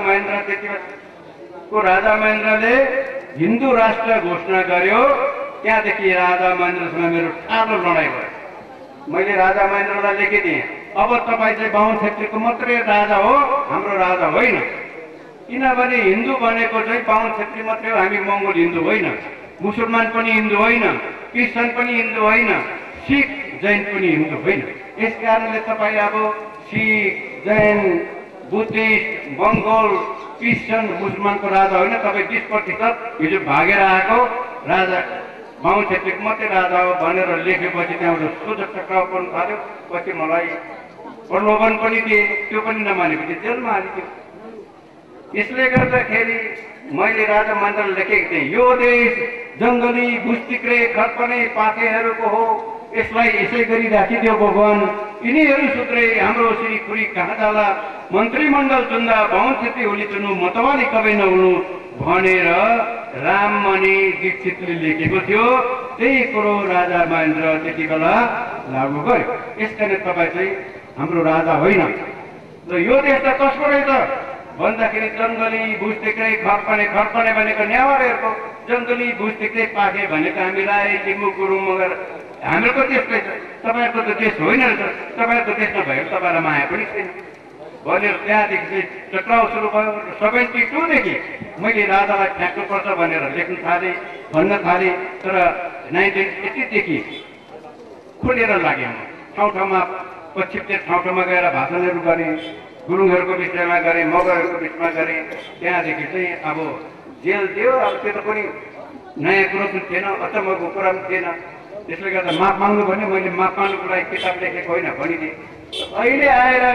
महेन्द्रले हिन्दू राष्ट्र घोषणा गर्यो, त्यहाँदेखि राजा महेन्द्रसँग मेरो ठाडो लडाइँ भयो। मैले राजा महेन्द्रलाई लेखिदिएँ, अब तपाईँ चाहिँ बाहुन क्षेत्रको मात्रै राजा हो, हाम्रो राजा होइन। किनभने हिन्दू भनेको चाहिँ बाहुन क्षेत्री मात्रै हो, हामी मङ्गोल हिन्दू होइन, मुसलमान पनि हिन्दू होइन, क्रिस्चियन पनि हिन्दू होइन, सिख जैन पनि हिन्दू होइन। यस कारणले तपाईँ अब Sikh Jain Buddhist Mongol Christian मुसलमानको राजा होइन, तपाईँ 20% हिजो भागेर आएको राजा बाहुन क्षेत्रीको मात्रै राजा हो भनेर लेखेपछि त्यहाँबाट सोझो टक्राउ पर्नु थाल्यो। पछि मलाई प्रलोभन पनि दिए, त्यो पनि नमानेपछि जेलमा हालिदियो। यसले गर्दाखेरि मैले राजा महेन्द्रले लेखेको थिएँ, यो देश जङ्गली भुस्तिक्रे खर्पने पाखेहरूको हो, यसलाई यसै गरी राखिदियो भगवान, यिनीहरू सुत्रे हाम्रो श्रीखुरी कहाँ जाला, मन्त्रीमण्डल चुन्दा बाहुन क्षेत्री होली चुन्नु, मतवाली कबै नहुनु भनेर राममणि दीक्षितले लेखेको थियो। त्यही कुरो राजा महेन्द्र त्यति बेला लागू गर्यो। यसकारण तपाईँ चाहिँ हाम्रो राजा होइन। र यो देश त कसको रहेछ भन्दाखेरि जङ्गली भुस्तिक्रे खर्पने भनेको नेवारहरूको, जङ्गली भुस्तिक्रे पाखे भनेको हामी राई लिम्बू गुरुङ मगर हाम्रो देश रहेछ, तपाईँहरूको त देश होइन रहेछ, तपाईँहरूको देश नभएको तपाईँलाई माया पनि छैन भनेर त्यहाँदेखि चाहिँ टक्राउ सुरु भयो। 72 देखि मैले राजालाई फ्याँक्नुपर्छ भनेर लेख्न थालेँ, भन्न थालेँ। तर 1980 देखि खुलेर लागेँ। ठाउँ ठाउँमा पश्चिमतिर ठाउँ ठाउँमा गएर भाषणहरू गरेँ, गुरुङहरूको विषयमा गरेँ, मगरहरूको विषयमा गरेँ। त्यहाँदेखि चाहिँ अब जेल दियो। अब त्यो त पनि नयाँ कुरो पनि थिएन, अचम्मको कुरा पनि थिएन। त्यसले गर्दा माफ माग्नु भने मैले माफ माग्नुको लागि किताब लेखेको होइन भनिदिएँ। अहिले आएर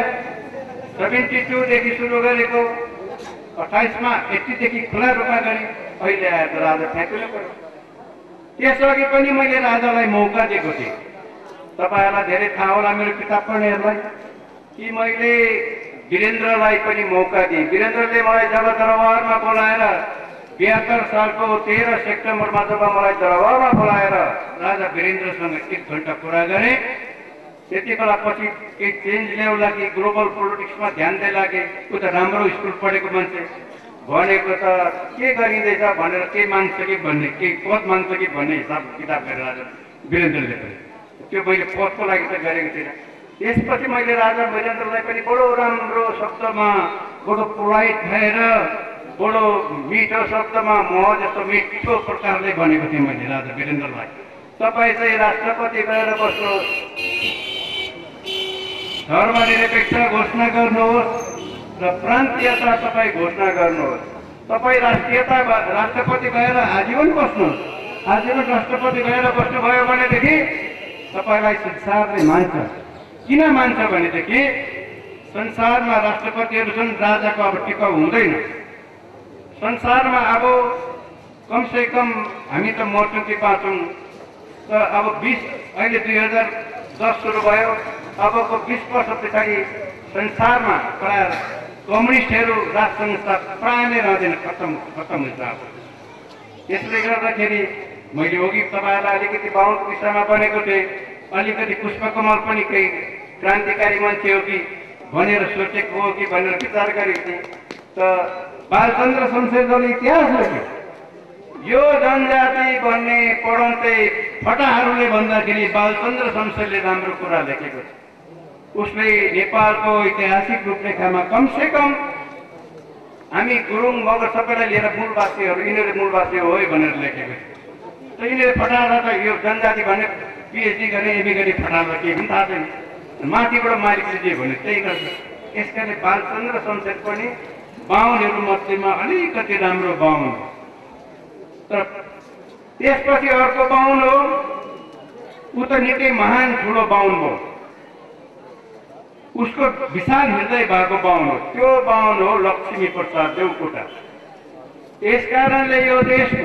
72 देखि सुरु गरेको 28 मा 80 देखि खुला रूपमा गरेँ। अहिले आएर त राजा फ्याँक्नु पर्यो। त्यसअघि पनि मैले राजालाई मौका दिएको थिएँ। तपाईँहरूलाई धेरै थाहा होला मेरो किताब पढ्नेहरूलाई कि मैले वीरेन्द्रलाई पनि मौका दिएँ। वीरेन्द्रले मलाई जब दरबारमा बोलाएर 72 सालको 13 सेप्टेम्बरमा जब मलाई दरबारमा बोलाएर राजा वीरेन्द्रसँग 1 घण्टा कुरा गरेँ, त्यति बेला पछि केही चेन्ज ल्याउला कि ग्लोबल पोलिटिक्समा ध्यान दिएला कि ऊ त राम्रो स्कुल पढेको मान्छे भनेको त के गरिँदैछ भनेर के माग्छ कि भन्ने, के पद माग्छ कि भन्ने हिसाब किताब गरेर राजा वीरेन्द्रले पनि त्यो मैले पदको लागि त गरेको थिइनँ। त्यसपछि मैले राजा वीरेन्द्रलाई पनि बडो राम्रो शब्दमा, बडो पोलाइट भएर, बडो मिठो शब्दमा मह जस्तो मिठो प्रकारले भनेको थिएँ मैले राजा वीरेन्द्रलाई, तपाईँ चाहिँ राष्ट्रपति गएर बस्नुहोस्, धर्मनिरपेक्ष घोषणा गर्नुहोस् र प्रान्तीयता तपाईँ घोषणा गर्नुहोस्। तपाईँ राष्ट्रपति भएर आजीवन बस्नुहोस्। आजीवन राष्ट्रपति भएर बस्नुभयो भनेदेखि तपाईँलाई संसारले मान्छ। किन मान्छ भनेदेखि संसारमा राष्ट्रपतिहरू छन्, राजाको अब टिकाउ हुँदैन। संसारमा अब कमसे कम हामी त मर्छौँ कि बाँच्छौँ, त अब 20 अहिले 2010 सुरु भयो। अबको 20 वर्ष पछाडि संसारमा प्राय कम्युनिस्टहरू राज संस्था प्राय नै रहँदैन, खत्तम हुन्छ। त्यसले गर्दाखेरि मैले अघि तपाईँहरूलाई अलिकति बाहुनको विषयमा बनेको थिएँ, अलिकति पुष्पकमल पनि केही क्रान्तिकारी मान्छे हो कि भनेर सोचेको हो कि भनेर विचार गरेको थिएँ। बालचन्द्र शमशेरले इतिहास लेख्यो यो जनजाति भन्ने पढन्ते फटाहरूले भन्दाखेरि बालचन्द्र शमशेरले राम्रो कुरा लेखेको छ। उसले नेपालको ऐतिहासिक रूपरेखामा कमसेकम हामी गुरुङ मगर सबैलाई लिएर मूलवासीहरू यिनीहरू मूलवासी हो भनेर लेखेको छ। यिनीहरू फटाएर त यो जनजाति भन्ने पिएचडी गर्ने एमए गर्ने फटाएर केही पनि थाहा छैन, माथिबाट मालिकले जे भन्यो त्यही गर्छ। यसकारणले बालचन्द्र शमशेर पनि बाहुनहरू मध्येमा अलिकति राम्रो बाहुन हो। तर त्यसपछि अर्को बाहुन हो, ऊ त निकै महान ठुलो बाहुन हो, उसको विशाल हृदय भएको बाहुन हो, त्यो बाहुन हो लक्ष्मी प्रसाद देवकोटा। यसकारणले यो देशको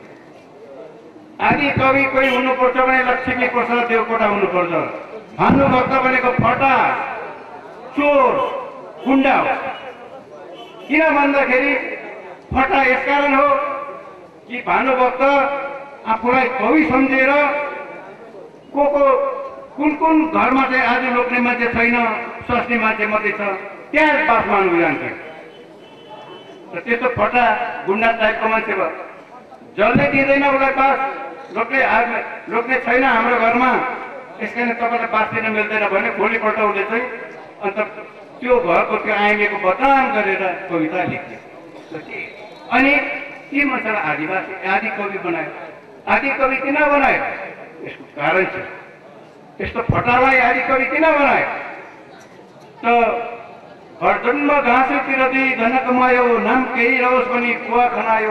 आदि कवि कोही हुनुपर्छ भने लक्ष्मी प्रसाद देवकोटा हुनुपर्छ। भानुभक्त भनेको फटा चोर गुण्डा हो। किन भन्दाखेरि फटा यसकारण हो कि भानुभक्त आफूलाई कवि सम्झेर कुन घरमा चाहिँ आज लोक्ने मान्छे छैन, स्वास्नी मान्छे मात्रै छ, त्यहाँ बास मान्नु जान्थ्यो। र त्यस्तो फटा गुण्डा टाइपको मान्छे भयो, जसले दिँदैन उसलाई बास, लोक्ने छैन हाम्रो घरमा, यसकारण तपाईँलाई बास दिन मिल्दैन भने भोलिपल्ट उसले चाहिँ अन्त त्यो घरको त्यो आइमेको बदनाम गरेर कविता लेख्यो। अनि के मान्छेलाई आदिवासी आदि कवि बनायो। आदि कवि किन बनायो? यसको कारण छ। यस्तो फटालाई आदि कवि किन बनायो? त हरजन्म घाँसेतिर दिई धन कमायो, नाम केही रहोस् भनी कुवा खनायो।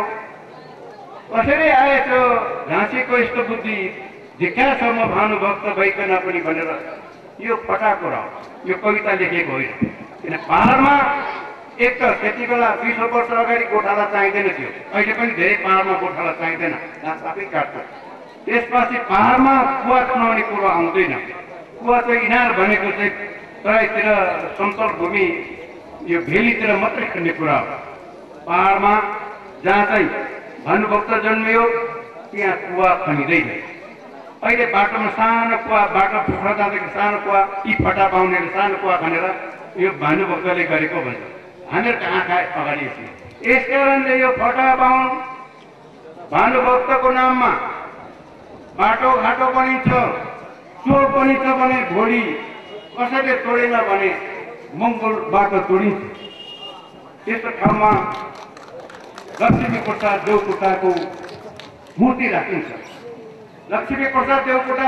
कसरी आएछ घाँसीको यस्तो बुद्धि, धिक्कासम्म भानुभक्त भइकन पनि भनेर यो फटाको र यो कविता लेखेको होइन। किन पहाडमा एक त त्यति बेला 20 वर्ष अगाडि गोठाला चाहिँदैन थियो, अहिले पनि धेरै पहाडमा गोठाला चाहिँदैन, घाँस आफै काट्छ। त्यसपछि पहाडमा कुवा खनाउने कुरो आउँदैन। कुवा चाहिँ इनार भनेको चाहिँ तराईतिर समतल भूमि यो भेलीतिर मात्रै खन्ने कुरा हो। पहाडमा जहाँ चाहिँ भानुभक्त जन्मियो त्यहाँ कुवा खनिँदैन। अहिले बाटोमा सानो कुवा, बाटो फुक्रा जाँदाखेरि सानो कुवा, यी फटा पाउनेले सानो कुवा खनेर यो भानुभक्तले गरेको भन्छ। हामीहरूको आँखा अगाडि छ। यसकारणले यो फटा बाहुन भानुभक्तको नाममा बाटो घाटो बनिन्छ, चोर बनिन्छ भने घोडी कसैले तोडेन भने मङ्गोल बाटो तोडिन्छ। त्यस्तो ठाउँमा लक्ष्मी प्रसाद देवकोटाको मूर्ति राखिन्छ। लक्ष्मी प्रसाद देवकोटा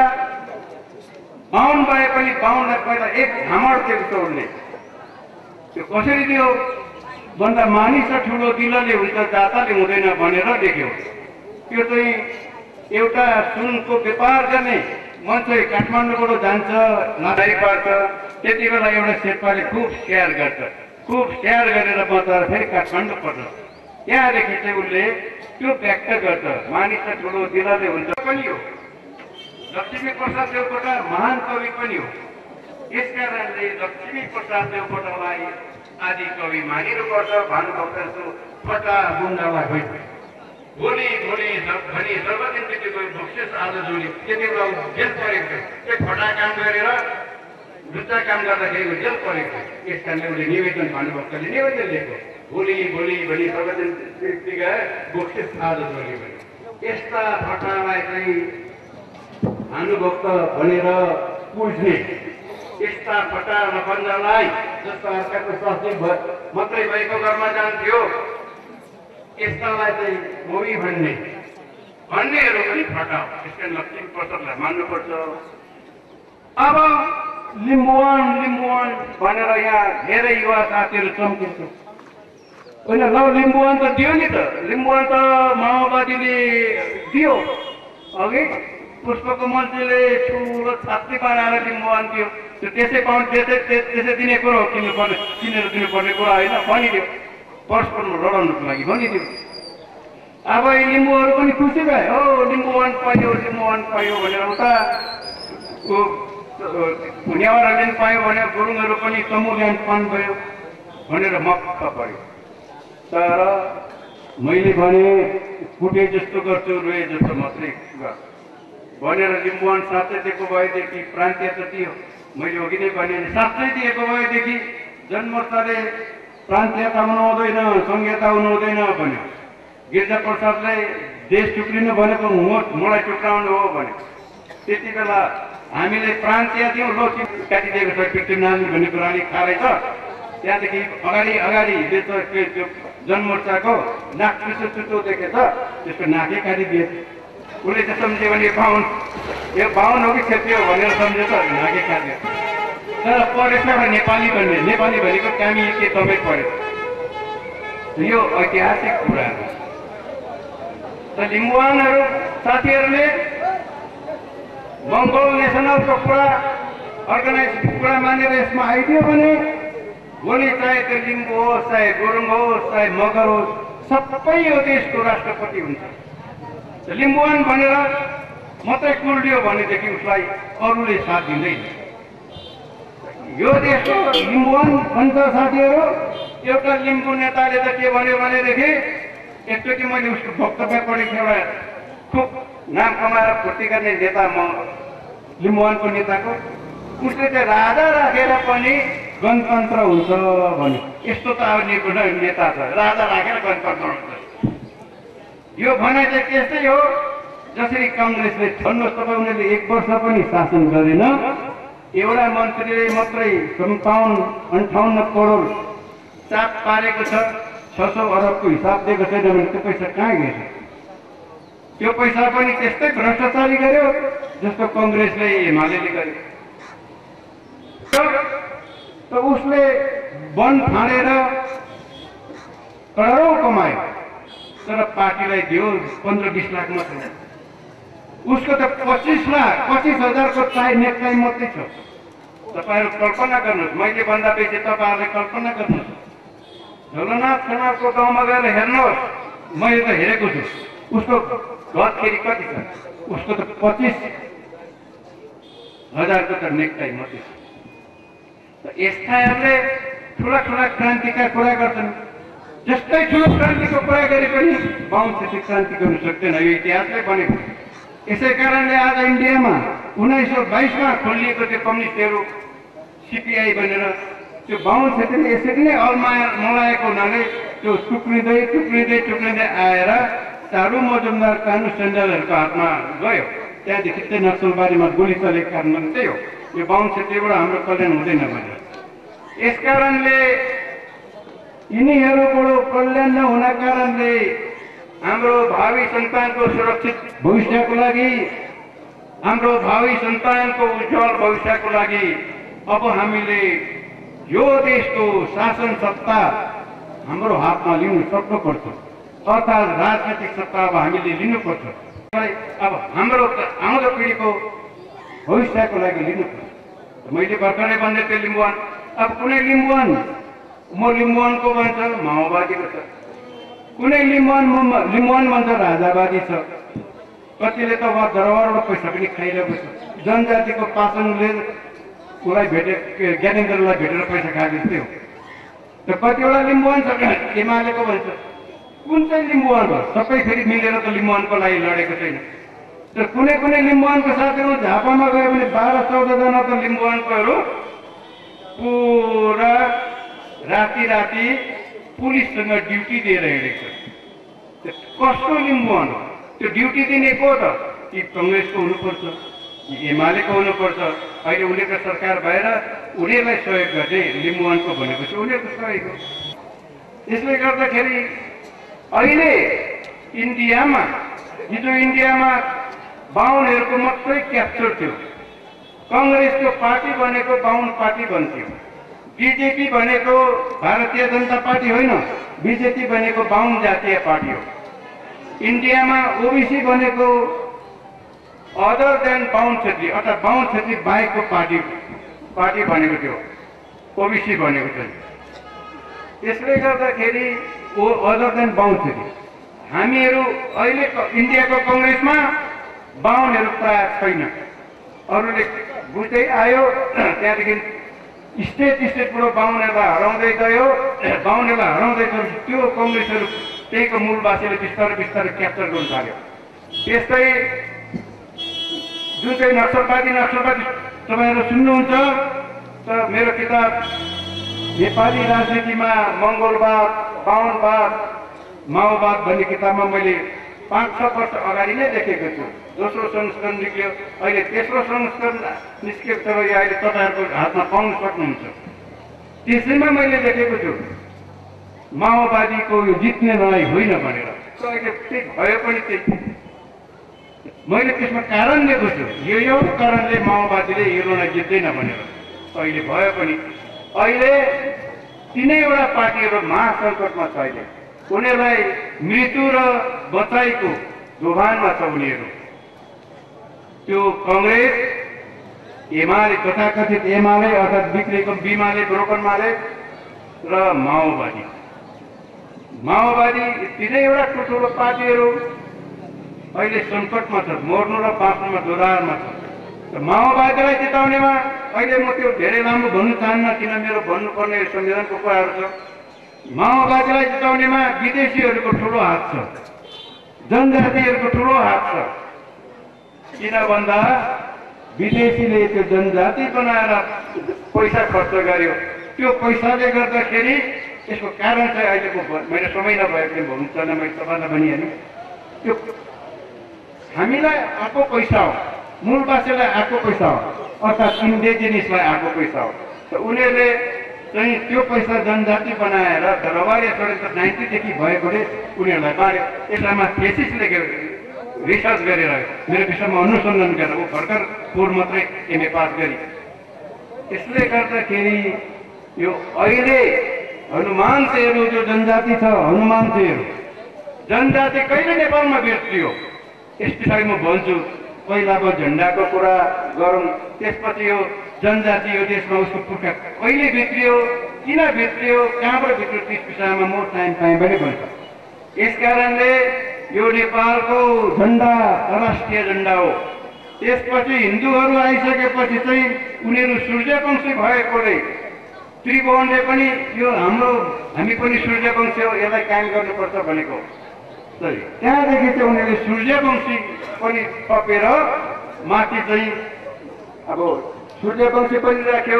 बाहुन भए पनि बाहुनलाई पहिला एक झामड दिएको उसले। त्यो कसरी दियो भन्दा मानिस ठुलो दिलले हुन्छ, जाताले हुँदैन भनेर लेख्यो। त्यो चाहिँ एउटा सुनको व्यापार गर्ने मान्छे काठमाडौँबाट जान्छ, लडाई पर्छ, त्यति बेला एउटा शेर्पाले खुब स्याहार गर्छ, खुब स्याहार गरेर बचाएर फेरि काठमाडौँ पर्छ। त्यहाँदेखि चाहिँ उसले त्यो व्यक्त गर्छ, मानिस ठुलो दिलले हुन्छ पनि हो। लक्ष्मी प्रसाद देवकोटा महान कवि पनि हो। यसकारणले लक्ष्मी प्रसाद देवकोटालाई आदि कवि मानिनुपर्छ। भानुभक्तको फटा गुण्डालाई होइन। भोलि भोलि भनी सर्वजनको बक्सेस आज जोडी त्यति बेला जेल परेको थियो। त्यो फटा काम गरेर लुच्चा काम गर्दाखेरि जेल परेको थियो। यसकारणले उसले निवेदन भानुभक्तले निवेदन लेख्यो, भोलि भोलि भनी सर्वजन बक्सेस आज जोडी भने। यस्ता फटालाई चाहिँ भानुभक्त भनेर पुज्ने, यस्ता फटा नपन्जालाई जस्तो अर्काको स्वास्थ्य मात्रै भएको घरमा जान्थ्यो, यस्तालाई चाहिँ मोही भन्नेहरू पनि फटा हो। त्यसकारण लक्ष्मी प्रसादलाई मान्नुपर्छ। अब लिम्बुवान भनेर यहाँ धेरै युवा साथीहरू चम्किन्छ। होइन ल लिम्बुवान त दियो नि त, लिम्बुवान त माओवादीले दियो। अघि पुष्पको मन्त्रीले ठुलो छात्री बनाएर लिम्बुवान दियो। त्यो त्यसै पाउनु त्यसै दिने कुरो हो, किनेर दिनुपर्ने कुरा होइन, भनिदियो। परस्परमा लडाउनुको लागि भनिदियो। अब लिम्बूहरू पनि खुसी भए, हो लिम्बुवान पाइयो भनेर उता नेवारा ल्यान्ड पायो भने गुरुङहरू पनि समूह ल्यान्ड पाउनुभयो भनेर मक्ख पर्यो। तर मैले भने फुटे जस्तो गर्छु, रोए जस्तो मात्रै भनेर लिम्बुवान साँच्चै दिएको भएदेखि प्रान्तीय त दियो। मैले अघि नै भने साँच्चै दिएको भएदेखि जनमोर्चाले प्रान्तीयता हुनु हुँदैन, संघीयता हुनु हुँदैन भन्यो। गिरिजा प्रसादले देश टुक्रिनु भनेको मलाई टुक्राउनु हो भन्यो। त्यति बेला हामीले प्रान्तीय थियौँ, लो काटिदिएको छ पृथ्वीनारायण भन्ने कुरा अलिक थाहा रहेछ। त्यहाँदेखि अगाडि त्यो जनमोर्चाको नाक चुचो देखेछ, त्यसको नाकै काटिदिएछ। उसले चाहिँ सम्झ्यो भने यो बाहुन हो कि क्षेत्रीय हो भनेर सम्झेछ, नाकै काट्यो। तर परेछ नेपाली भनेको कामी के तपाईँ परेछ। यो ऐतिहासिक कुराहरू त लिम्बुवानहरू साथीहरूले मङ्गोल नेसनलको कुरा अर्गनाइज कुरा मानेर यसमा आइदियो भने भोलि चाहे त्यो लिम्बू होस्, चाहे गुरुङ होस्, चाहे मगर होस्, सबै यो देशको राष्ट्रपति हुन्छ। लिम्बुवान भनेर मात्रै कुल्डियो भनेदेखि उसलाई अरूले साथ दिँदैन। यो देशको लिम्बुवान भन्छ साथीहरू। एउटा लिम्बू नेताले त के भन्यो भनेदेखि एकचोटि मैले उसको वक्तव्य पढेको थिएँ, एउटा खुब नाम कमाएर फुर्ती गर्ने नेता, म लिम्बुवानको नेताको, उसले चाहिँ राजा राखेर पनि गणतन्त्र हुन्छ भन्यो। यस्तो त अब नेता छ, राजा राखेर गणतन्त्र हुन्छ। यो भनाइ चाहिँ त्यस्तै हो जसरी कङ्ग्रेसले छन्नुहोस् तपाईँ, उनीहरूले 1 वर्ष पनि शासन गरेन, एउटा मन्त्रीले मात्रै 58 करोड चाप पारेको छ, 600 अरबको हिसाब दिएको छैन भने त्यो पैसा कहाँ गयो? त्यो पैसा पनि त्यस्तै भ्रष्टाचारी गर्यो जस्तो कङ्ग्रेसले एमालेले गर्यो। त उसले वन फाँडेर करोडौँ कमायो, तर पार्टीलाई दियो 15-20 लाख मात्रै। उसको त 25,000को चाहे नेकटाई मात्रै छ। तपाईँहरू कल्पना गर्नुहोस्, मैले भन्दा बेसी तपाईँहरूले कल्पना गर्नुहोस्। झोलनाथ खनालको गाउँमा गएर हेर्नुहोस्, मैले त हेरेको छु। उसको घरखेरि कति छ? उसको त 25,000को त नेकटाई मात्रै छ। यस्ताहरूले ठुला क्रान्तिका कुरा गर्छन्। जस्तै ठुलो क्रान्तिको कुरा गरे पनि बाहुन क्षेत्री क्रान्ति गर्नु सक्दैन, यो इतिहासले भनेको। यसै कारणले आज इन्डियामा 1922मा खोलिएको त्यो कम्युनिस्टहरू सिपिआई भनेर त्यो बाहुन क्षेत्रीले यसरी नै मलाएको हुनाले त्यो टुक्रिँदै आएर चारु मजुमदार कानु सेन्डलहरूको हातमा गयो। त्यहाँदेखि चाहिँ नक्सलबारीमा गोली चलेको कारण त्यही हो, यो बाहुन क्षेत्रीबाट हाम्रो कल्याण हुँदैन भनेर। यस कारणले यिनीहरूबाट कल्याण नहुना कारणले हाम्रो भावी सन्तानको सुरक्षित भविष्यको लागि, हाम्रो भावी सन्तानको उज्जवल भविष्यको लागि अब हामीले यो देशको शासन सत्ता हाम्रो हातमा लिनु सक्नुपर्छ, अर्थात् राजनैतिक सत्ता अब हामीले लिनुपर्छ। अब हाम्रो आउँदो पिँढीको भविष्यको लागि लिनुपर्छ। मैले भर्खरै भन्दै थिएँ लिम्बुवान, अब कुनै लिम्बुवान म लिम्बुवानको भन्छ माओवादीको छ, कुनै लिम्बुवान भन्छ राजावादी छ, कतिले त उहाँ दरबारबाट पैसा पनि खाइरहेको छ। जनजातिको पासनले उसलाई ज्ञानेन्द्रलाई भेटेर पैसा खाएको जस्तै हो। त कतिवटा लिम्बुवान छ एमालेको भन्छ, कुन चाहिँ लिम्बुवान हो? सबै फेरि मिलेर त लिम्बुवानको लागि लडेको छैन। तर कुनै लिम्बुवानको साथीहरू झापामा गयो भने 12-14 जना त लिम्बुवानकोहरू पुरा राति पुलिससँग ड्युटी दिएर हिँडेको छ। कसको लिम्बुवान हो? त्यो ड्युटी दिने को त? कि कङ्ग्रेसको हुनुपर्छ, कि एमालेको हुनुपर्छ। अहिले उनीहरूको सरकार भएर उनीहरूलाई सहयोग गर्ने लिम्बुवानको भनेपछि उनीहरूको सहयोग हो। यसले गर्दाखेरि अहिले इन्डियामा हिजो बाहुनहरूको मात्रै क्याप्चर थियो। कङ्ग्रेसको पार्टी भनेको बाहुन पार्टी बन्थ्यो। बिजेपी भनेको भारतीय जनता पार्टी होइन, बिजेपी भनेको बाहुन जातीय पार्टी हो। इन्डियामा ओबिसी भनेको अदर देन बाहुन क्षेत्री अर्थात् बाहुन क्षेत्री बाहेकको पार्टी भनेको थियो, ओबिसी भनेको थियो। त्यसले गर्दाखेरि अदर देन बाहुन क्षेत्री हामीहरू अहिले इन्डियाको कङ्ग्रेसमा बाहुनहरू प्राय छैन। अरूले बुझ्दै आयो, त्यहाँदेखि स्टेटबाट बाहुनहरूलाई हराउँदै गयो। बाहुनहरूलाई हराउँदै गएपछि त्यो कङ्ग्रेसहरू त्यहीको मूलवासीले बिस्तारै क्याप्चर गर्नु थाल्यो। त्यस्तै जुन चाहिँ नक्सलवादी तपाईँहरू सुन्नुहुन्छ त मेरो किताब नेपाली राजनीतिमा मङ्गोलवाद, बाहुनवाद, माओवाद भन्ने किताबमा मैले 5-6 वर्ष अगाडि नै लेखेको छु। दोस्रो संस्करण निस्क्यो, अहिले तेस्रो संस्करण निस्केको छ, अहिले तपाईँहरूको हातमा पाउन सक्नुहुन्छ। त्यसैमा मैले लेखेको छु माओवादीको यो जित्ने लडाइँ होइन भनेर। अहिले त्यही भयो पनि त्यही मैले त्यसमा कारण दिएको छु, यो कारणले माओवादीले यो लडाइँ जित्दैन भनेर। अहिले भयो पनि अहिले तीनैवटा पार्टीहरू महासङ्कटमा छ। अहिले उनीहरूलाई मृत्यु र बचाइको दोभानमा छ उनीहरू। त्यो कांग्रेस, एमाले, तथाकथित एमाले अर्थात् बिग्रेको बिमाले, ब्रोकन माले र माओवादी तीनैवटा ठुल्ठुलो पार्टीहरू अहिले सङ्कटमा छ, मर्नु र बाँच्नुमा दोधारमा छ। माओवादीलाई जिताउनेमा अहिले म त्यो धेरै लामो भन्नु चाहन्न, किन मेरो भन्नुपर्ने संविधानको कुराहरू छ। माओवादीलाई जिताउनेमा विदेशीहरूको ठुलो हात छ, जनजातिहरूको ठुलो हात छ। किन भन्दा विदेशीले त्यो जनजाति बनाएर पैसा खर्च गर्यो। त्यो पैसाले गर्दाखेरि यसको कारण चाहिँ अहिलेको मैले समय नभएको भन्नु चल्न मैले तपाईँलाई भनिहालेँ। त्यो हामीलाई आएको पैसा हो, मूलवासीलाई आएको पैसा हो, अर्थात् इन्डिजिनियसलाई आएको पैसा हो। त उनीहरूले चाहिँ त्यो पैसा जनजाति बनाएर रवारिया षड्यन्त्र 90 देखि भएकोले उनीहरूलाई बाँड्यो। यसमा थेसिस लेखेर रिसर्च गरेर मेरो विषयमा अनुसन्धान गरेर ऊ भर्खर पोहोर मात्रै एमए पास गरी। यसले गर्दाखेरि यो अहिले हनुमान चाहिँहरू जो जनजाति छ, हनुमान चाहिँहरू जनजाति कहिले नेपालमा बिर्सियो यस पछाडि म भन्छु। पहिला अब झन्डाको कुरा गरौँ, त्यसपछि यो जनजाति यो देशमा उसको पुर्खा कहिले भित्रियो, किन भित्रियो, कहाँबाट भित्रियो, त्यस विषयमा म टाइम पाएँ पनि भन्छ। यस कारणले यो नेपालको झन्डा राष्ट्रिय झन्डा हो। त्यसपछि हिन्दूहरू आइसकेपछि चाहिँ उनीहरू सूर्यवंशी भएकोले त्रिभुवनले पनि यो हामी पनि सूर्यवंशी हो, यसलाई कायम गर्नुपर्छ भनेको। त्यहाँदेखि चाहिँ उनीहरूले सूर्यवंशी पनि थपेर माथि चाहिँ अब सूर्यवंशी पनि राख्यो,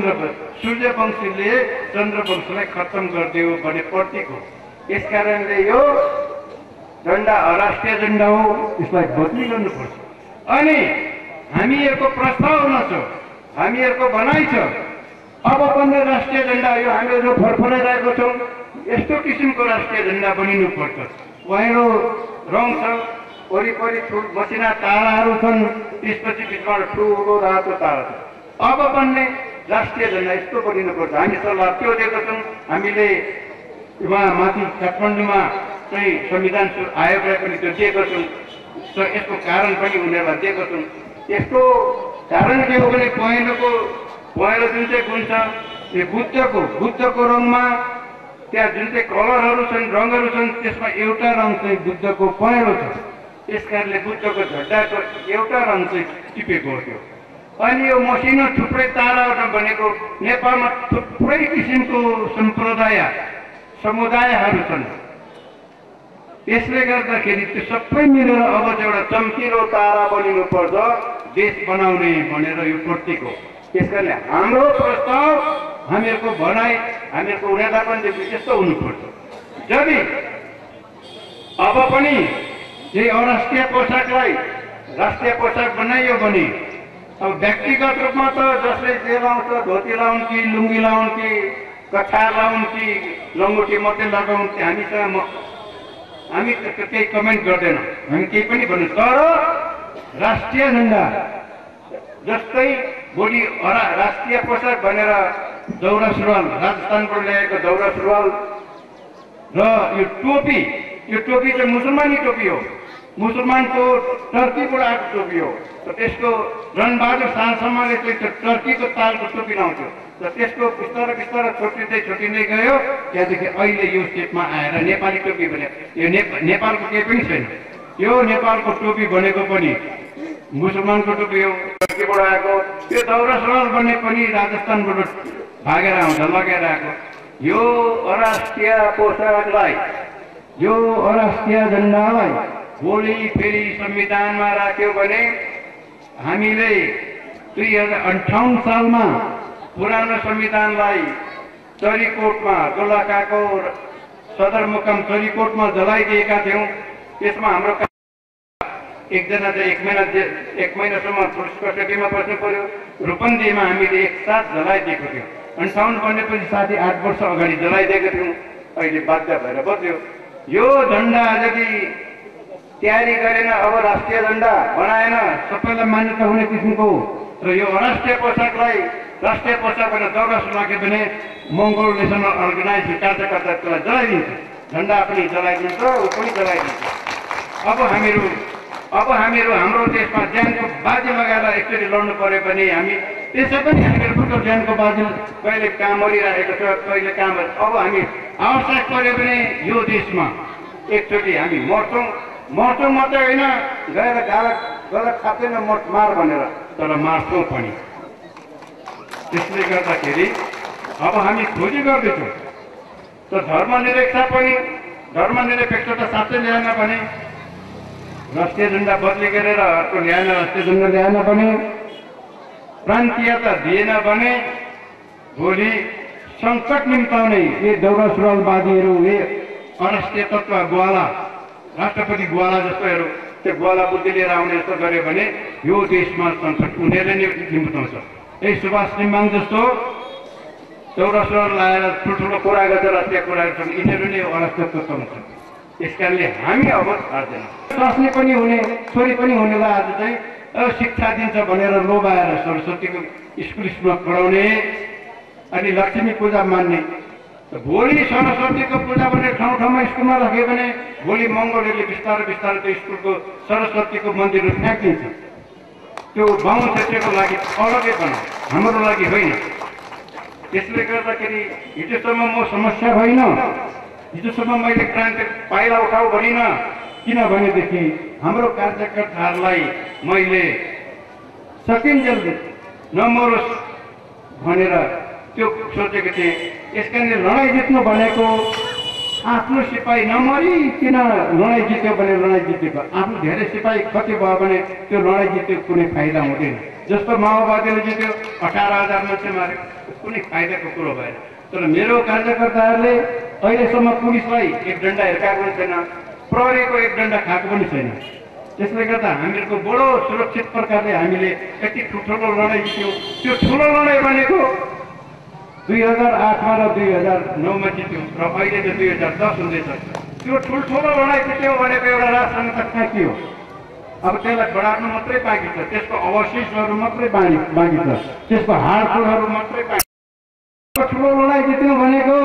सूर्यवंशीले चन्द्रवंशलाई खत्तम गरिदियो भन्ने प्रतीक हो। यस कारणले यो झन्डा अराष्ट्रिय झन्डा हो, यसलाई बदली गर्नुपर्छ। अनि हामीहरूको प्रस्तावना छ, हामीहरूको भनाइ छ, अब बन्ने राष्ट्रिय झन्डा यो हामीहरू फरफराइरहेको छौँ, यस्तो किसिमको राष्ट्रिय झन्डा बनिनुपर्छ। पहेँलो रङ छ, वरिपरि मसिना ताराहरू छन्, त्यसपछि बिचमा ठुलो रातो तारा छ। अब बन्ने राष्ट्रिय झन्डा यस्तो बनिनुपर्छ। हामी सल्लाह त्यो दिएको छौँ। हामीले उहाँ माथि काठमाडौँमा चाहिँ संविधान आयोगलाई पनि त्यो दिएको छौँ। यसको कारण पनि उनीहरूलाई दिएको छौँ। यसको कारण के हो भने पहेँलो जुन चाहिँ गुण छ, यो बुद्धको रङमा त्यहाँ जुन चाहिँ कलरहरू छन्, रङहरू छन्, त्यसमा एउटा रङ चाहिँ बुद्धको पहेँलो छ। त्यस कारणले बुद्धको झन्डाको एउटा रङ चाहिँ टिपेको हो त्यो। अनि यो मसिनो थुप्रै ताराहरू भनेको नेपालमा थुप्रै किसिमको समुदायहरू छन्। त्यसले गर्दाखेरि त्यो सबै मिलेर अब चाहिँ एउटा चम्किलो तारा बनिनुपर्छ, देश बनाउने भनेर यो प्रतीक हो। त्यस कारणले हाम्रो प्रस्ताव, हामीहरूको भनाइ, हामीहरूको नेतापनदेखि यस्तो हुनुपर्छ। यदि अब पनि यही अराष्ट्रिय पोसाकलाई राष्ट्रिय पोसाक बनाइयो भने अब व्यक्तिगत रूपमा त जसले जे लाउँछ, धोती लाउन् कि लुङ्गी लाउन् कि कछार लाउन् कि लङ्गोटी मात्रै लगाउन्, हामी केही कमेन्ट गर्दैनौँ, हामी केही पनि भन्नु। तर राष्ट्रिय झन्डा जस्तै बढी राष्ट्रिय पोसाक भनेर दौरा सुरुवाल, राजस्थानबाट ल्याएको दौरा सुरुवाल र यो टोपी चाहिँ मुसलमानी टोपी हो, मुसलमानको टर्कीबाट आएको टोपी हो। र त्यसको रणबहादुर शाहसम्मले चाहिँ टर्कीको तालको टोपी लाउँथ्यो। र त्यसको बिस्तारै छुट्टिँदै गयो। त्यहाँदेखि अहिले यो सेपमा आएर नेपाली टोपी बन्यो। यो नेपालको केही पनि छैन। यो नेपालको टोपी बनेको पनि मुसलमानको टोपी हो, टर्कीबाट आएको। त्यो दौरा सुरुवाल बन्ने पनि राजस्थानबाट भागेर आउँदा लगेर आएको। यो अराष्ट्रिय पोसाकलाई, यो अराष्ट्रिय झन्डालाई भोलि फेरि संविधानमा राख्यो भने हामीले 2058 सालमा पुरानो संविधानलाई चरीकोटमा दोलखाको सदरमुकाम चरीकोटमा जलाइदिएका थियौँ। त्यसमा हाम्रो एकजना चाहिँ एक महिनासम्म पुलिस कस्टडीमा बस्नु पर्यो। रूपन्देहीमा हामीले एकसाथ जलाइदिएको थियौँ। 58 बनेपछि साथी 8 वर्ष अगाडि जलाइदिएको थियौँ। अहिले बाध्य भएर बस्यो। यो झन्डा यदि तयारी गरेन, अब राष्ट्रिय झन्डा बनाएन, सबैलाई मान्यता हुने किसिमको र यो अराष्ट्रिय पोसाकलाई राष्ट्रिय पोसाक भनेर दौरासु लाग्यो भने मङ्गोल नेसनल अर्गनाइजेसन कार्यकर्ता त्यसलाई जलाइदिन्छ। झन्डा पनि जलाइदिन्छ, ऊ पनि जलाइदिन्छ। अब हामीहरू हाम्रो देशमा ज्यानको बाजी लगाएर एकचोटि लड्नु पर्यो भने हामी त्यसै पनि हामीहरूको ज्यानको बाजी कहिले काम गरिरहेको छ, कहिले काम। अब हामी आवश्यक पर्यो भने यो देशमा एकचोटि हामी मर्छौँ मात्रै होइन, गएर गलत खाँदैन मार भनेर, तर मार्छौँ पनि। त्यसले गर्दाखेरि अब हामी खोजी गर्दैछौँ त धर्मनिरपेक्षता साँच्चै ल्याएन भने, राष्ट्रिय झन्डा बदली गरेर अर्को ल्याएन, राष्ट्रिय झन्डा ल्याएन भने, प्रान्तीयता दिएन भने भोलि सङ्कट निम्ताउने ये दौरा सुरुवालवादीहरू, ये अराष्ट्रिय तत्त्व ग्वाला, राष्ट्रपति ग्वाला जस्तोहरू त्यो ग्वाला बुद्धि लिएर आउने जस्तो गर्यो भने यो देशमा सङ्कट उनीहरूले नै निम्ताउँछ। यही सुभाष निम्बाङ जस्तो दौरा सुरुवाल लाएर ठुल्ठुलो कुरा गर्छ, राष्ट्रिय कुराहरू छन्, यिनीहरू नै अराष्ट्रिय तत्त्व हुन्छ। त्यस कारणले हामी अब छाड्दैनौँ। स्वास्नी पनि हुने, छोरी पनि हुनेलाई आज चाहिँ शिक्षा दिन्छ भनेर लोभाएर सरस्वतीको स्कुलमा पढाउने अनि लक्ष्मी पूजा मान्ने। भोलि सरस्वतीको पूजा भने ठाउँ ठाउँमा स्कुलमा राख्यो भने भोलि मङ्गोलहरूले बिस्तारै बिस्तारै त्यो स्कुलको सरस्वतीको मन्दिरहरू फ्याँकिन्छ। त्यो बाहुन क्षेत्रको लागि अलगै बनाऊ, हाम्रो लागि होइन। त्यसले गर्दाखेरि हिजोसम्म म समस्या होइन, हिजोसम्म मैले क्रान्ति पाइला उठाऊ भनिनँ। किनभनेदेखि हाम्रो कार्यकर्ताहरूलाई मैले सकिन्जेल नमरोस् भनेर त्यो सोचेको थिएँ। यस कारणले लडाइँ जित्नु भनेको आफ्नो सिपाही नमरिकन लडाइँ जित्यो भने लडाइँ जितेको, आफ्नो धेरै सिपाही कति भयो भने त्यो लडाइँ जित्यो कुनै फाइदा हुँदैन। जस्तो माओवादीले जित्यो 18,000 मान्छे मारे, कुनै फाइदाको कुरो भएन। तर मेरो कार्यकर्ताहरूले अहिलेसम्म पुलिसलाई एक डन्डा हिर्काएको पनि छैन, प्रहरीको एक डन्डा खाएको पनि छैन। त्यसले गर्दा हामीहरूको बडो सुरक्षित प्रकारले हामीले यति ठुल्ठुलो लडाइँ जित्यौँ। त्यो ठुलो लडाइँ भनेको 2008मा र 2009मा जित्यौँ र अहिले त 2010 हुँदैछ। त्यो ठुल्ठुलो लडाइँ जित्यौँ भनेको एउटा राष्ट्रमा त कहाँ के हो? अब त्यसलाई बढार्नु मात्रै बाँकी छ, त्यसको अवशेषहरू मात्रै बाँकी छ, त्यसको हाडफुलहरू मात्रै बाँकी छ। ठुलो लडाइँ जित्यौँ भनेको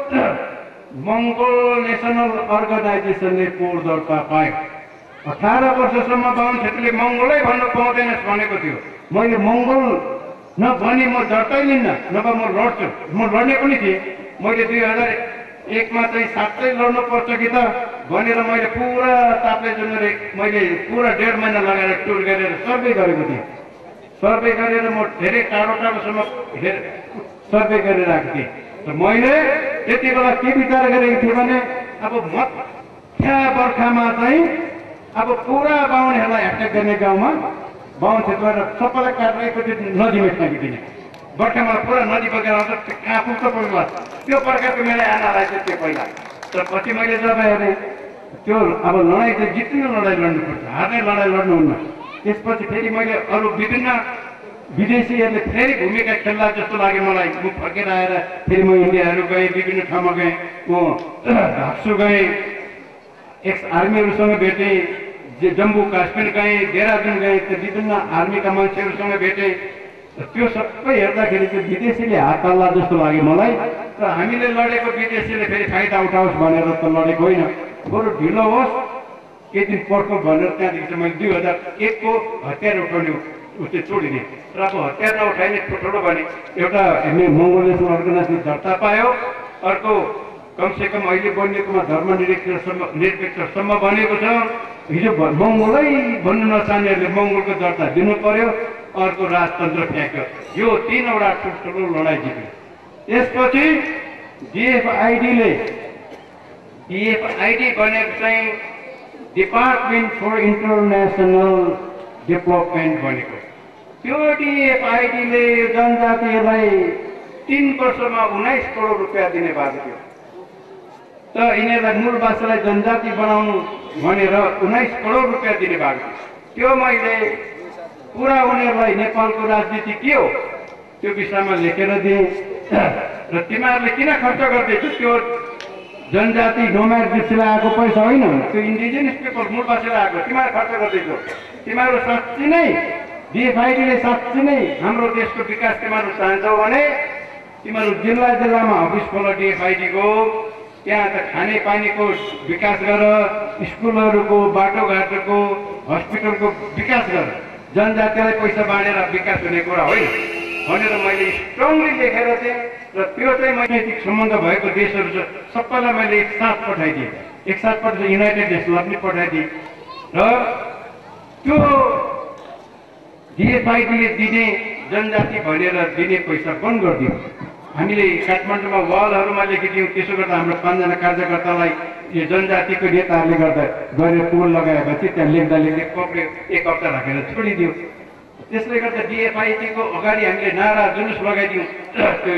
मङ्गोल नेसनल अर्गनाइजेसनले कोड दर्ता पायो। 18 वर्षसम्म बाहुन क्षेत्रले मङ्गोलै भन्नु पाउँदैनस् भनेको थियो। मैले मङ्गोल नभनी म दर्तै लिन्न, नभए म लड्छु, म लड्ने पनि थिएँ। मैले 2001मा चाहिँ साँच्चै लड्नुपर्छ कि त भनेर मैले पुरा ताप्लेजुङले मैले पुरा 1.5 महिना लगाएर टुर गरेर सर्वे गरेको थिएँ। सर्वे गरेर म धेरै टाढोसम्म सर्वे गरेर आएको थिएँ। र मैले त्यति बेला के विचार गरेको थिएँ भने अब मध्य बर्खामा चाहिँ अब पुरा बाहुनहरूलाई एट्याक गर्ने गाउँमा बाहुन क्षेत्र सबैलाई काटेर एकचोटि नदीमा फ्याँकिदिने। बर्खामा पुरा नदी बगेर आउँछ, कहाँ पुग्छ पुग्ला, त्यो प्रकारको मेरो एनालाइज थियो पहिला। तर पछि मैले जब हेरेँ त्यो अब लडाइँ चाहिँ जित्ने लडाइँ लड्नुपर्छ, हार्ने लडाइँ लड्नुहुन्न। त्यसपछि फेरि मैले अरू विभिन्न विदेशीहरूले फेरि भूमिका खेल्ला जस्तो लाग्यो मलाई। म फर्केर आएर फेरि म इन्डियाहरू गएँ, विभिन्न ठाउँमा गएँ, म धाक्सु गएँ, एक्स आर्मीहरूसँग भेटेँ, जम्मू काश्मीर गएँ, देहरादून गएँ, त्यो विभिन्न आर्मीका मान्छेहरूसँग भेटेँ। त्यो सबै हेर्दाखेरि चाहिँ विदेशीले हात हाल्ला जस्तो लाग्यो मलाई। र हामीले लडेको विदेशीले फेरि फाइदा उठाओस् भनेर त लडेको होइन, बरु ढिलो होस् केही दिन पर्खौँ भनेर त्यहाँदेखि चाहिँ मैले 2001को हतियार उठाउने उसले छोडिदिएँ। र अब हतियार नउठाइने ठुलो भने एउटा मङ्गोल नेसनल अर्गनाइजेसन दर्ता पायो, अर्को कमसेकम अहिले बनिएकोमा धर्मनिरपेक्षसम्म बनेको छ। हिजो मङ्गोलै भन्नु नचाहनेहरूले मङ्गोलको दर्ता दिनु पर्यो, अर्को राजतन्त्र फ्याँक्यो। यो 3वटा ठुल्ठुलो लडाइँ जित्यो। त्यसपछि डिएफआइडी बनेको चाहिँ डिपार्टमेन्ट फर इन्टरनेसनल डेभलपमेन्ट बनेको। त्यो डिएफआइडीले जनजातिहरूलाई 3 वर्षमा 19 करोड रुपियाँ दिने भएको थियो। त यिनीहरूलाई मूलवासीलाई जनजाति बनाउनु भनेर 19 करोड रुपियाँ दिने भएको थियो। त्यो मैले पुरा उनीहरूलाई नेपालको राजनीति के हो त्यो विषयमा लेखेर दिएँ र तिमीहरूले किन खर्च गर्दैछौ? त्यो जनजाति नोम्याड जिप्सीलाई आएको पैसा होइन, त्यो इन्डिजिनियस पिपल मूलवासीलाई आएको। तिमीहरू खर्च गर्दैछौ। तिमीहरू साँच्चै नै डिएफआइडीले साँच्चै नै हाम्रो देशको विकास तिमीहरू चाहन्छौ भने तिमीहरू जिल्ला जिल्लामा अफिस खोल डिएफआइडीको। त्यहाँ त खाने पानीको विकास गर, स्कुलहरूको बाटोघाटोको हस्पिटलको विकास गर। जनजातिलाई पैसा बाँडेर विकास हुने कुरा होइन भनेर मैले स्ट्रङली लेखेर थिएँ। र त्यो चाहिँ राजनैतिक सम्बन्ध भएको देशहरू छ सबैलाई मैले एकसाथ पठाइदिएँ। एकसाथ पठाएर युनाइटेड नेसनलाई पनि पठाइदिएँ। र त्यो डिएफआइडीले दिने जनजाति भनेर दिने पैसा बन्द गरिदियो। हामीले काठमाडौँमा वालहरूमा लेखिदियौँ। त्यसो गर्दा हाम्रो 5 जना कार्यकर्तालाई यो जनजातिको नेताहरूले गर्दा गरेर टोल लगाएपछि त्यहाँ लेख्दा लेख्दै पक्रियो, 1 हप्ता राखेर छोडिदियो। त्यसले गर्दा डिएफआइडीको अगाडि हामीले नारा जुलुस लगाइदियौँ। त्यो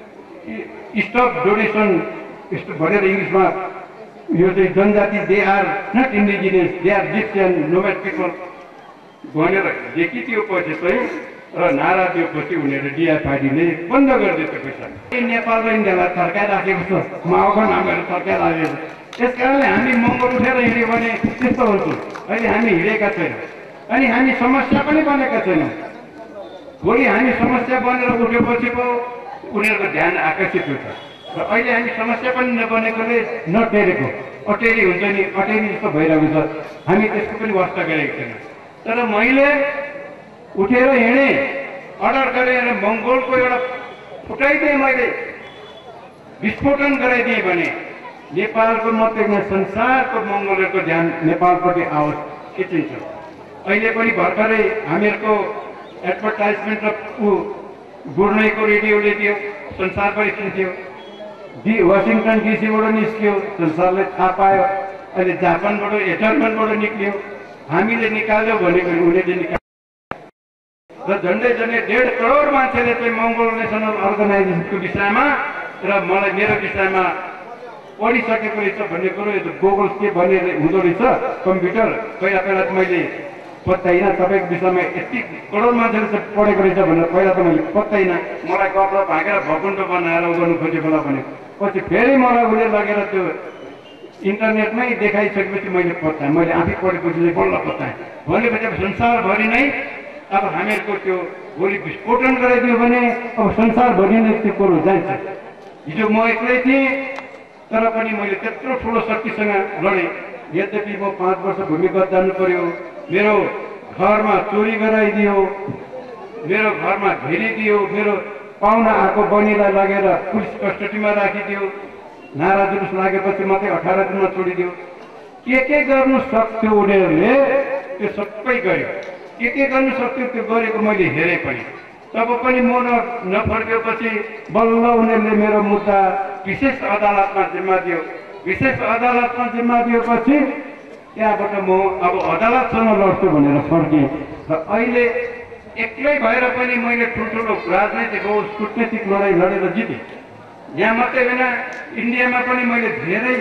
स्टप डोनेसन यस्तो भनेर इङ्ग्लिसमा यो चाहिँ जनजाति they are not indigenous, they are gypsian nomad people भनेर लेखिदियो पछि चाहिँ र नारा दिएपछि उनीहरू डिएफआइडीले बन्द गरिदियो त्यो पैसा। नेपाल र इन्डियालाई थर्काइराखेको छ, माओको नामहरू थर्काइराखेको छ। त्यस कारणले हामी महँगो उठेर हिँड्यो भने त्यस्तो हुन्छ। अहिले हामी हिँडेका छैनौँ अनि हामी समस्या पनि बनेका छैनौँ। भोलि हामी समस्या बनेर उठेपछि पो उनीहरूको ध्यान आकर्षित हुन्छ। र अहिले हामी समस्या पनि नबनेकोले नटेरेको अटेरी हुन्छ नि, अटेरी जस्तो भइरहेको छ। हामी त्यसको पनि वास्ता गरेको छैन। तर मैले उठेर हिँडेँ, अर्डर गरेर मङ्गोलको एउटा फुटाइदिएँ, मैले विस्फोटन गराइदिएँ भने नेपालको मात्रै होइन संसारको मङ्गोलहरूको ध्यान नेपालपट्टि आओस् खिचिन्छ। अहिले पनि भर्खरै हामीहरूको एडभर्टाइजमेन्ट र गुर्नैको रेडियोले दियो, संसारभरि सुन्थ्यो। वासिङटन डिसीबाट निस्क्यो, संसारले थाहा पायो। अहिले जापानबाट जर्मनबाट निक्ल्यो। हामीले निकाल्यो भनेको उनीहरूले निकाल्यो। र झन्डै 1.5 करोड मान्छेले चाहिँ मङ्गोल नेसनल अर्गनाइजेसनको विषयमा र मलाई मेरो विषयमा पढिसकेको रहेछ भन्ने कुरो। यो गुगल के भन्ने हुँदो रहेछ कम्प्युटर। पहिला पहिला मैले पत्ताइनँ तपाईँको विषयमा यति करोड मान्छेले चाहिँ पढेको रहेछ भनेर पहिला त मैले पत्ताइनँ। मलाई कपडा भागेर भकुण्ड बनाएर गर्नु खोजेको होला भनेको। पछि फेरि मलाई उसले लगेर त्यो इन्टरनेटमै देखाइसकेपछि मैले पत्ताएँ। मैले आफै पढेपछि चाहिँ बल्ल पत्ताएँ। भनेपछि अब संसारभरि नै अब हामीहरूको त्यो भोलि विस्फोटन गराइदियो भने अब संसारभरि नै त्यो कुरो जान्छ। हिजो म एक्लै थिएँ तर पनि मैले त्यत्रो ठुलो शक्तिसँग लडेँ। यद्यपि म 5 वर्ष भूमिगत जानु पर्यो, मेरो घरमा चोरी गराइदियो, मेरो घरमा घेरिदियो, मेरो पाहुना आएको बहिनीलाई लगेर पुलिस कस्टडीमा राखिदियो। नारा जुलुस लागेपछि मात्रै 18 दिनमा छोडिदियो। के गर्नु सक्थ्यो उनीहरूले त्यो सबै गर्यो। के गर्नु सक्थ्यो त्यो गरेको मैले हेरेँ पनि। तब पनि म नफर्केपछि बल्ल उनीहरूले मेरो मुद्दा विशेष अदालतमा जिम्मा दियो। विशेष अदालतमा जिम्मा दिएपछि त्यहाँबाट म अब अदालतसँग लड्छु भनेर फर्केँ। र अहिले एक्लै भएर पनि मैले ठुल्ठुलो राजनैतिक कूटनीतिक लडाइँ लडेर जितेँ। यहाँ मात्रै होइन, इन्डियामा पनि मैले धेरै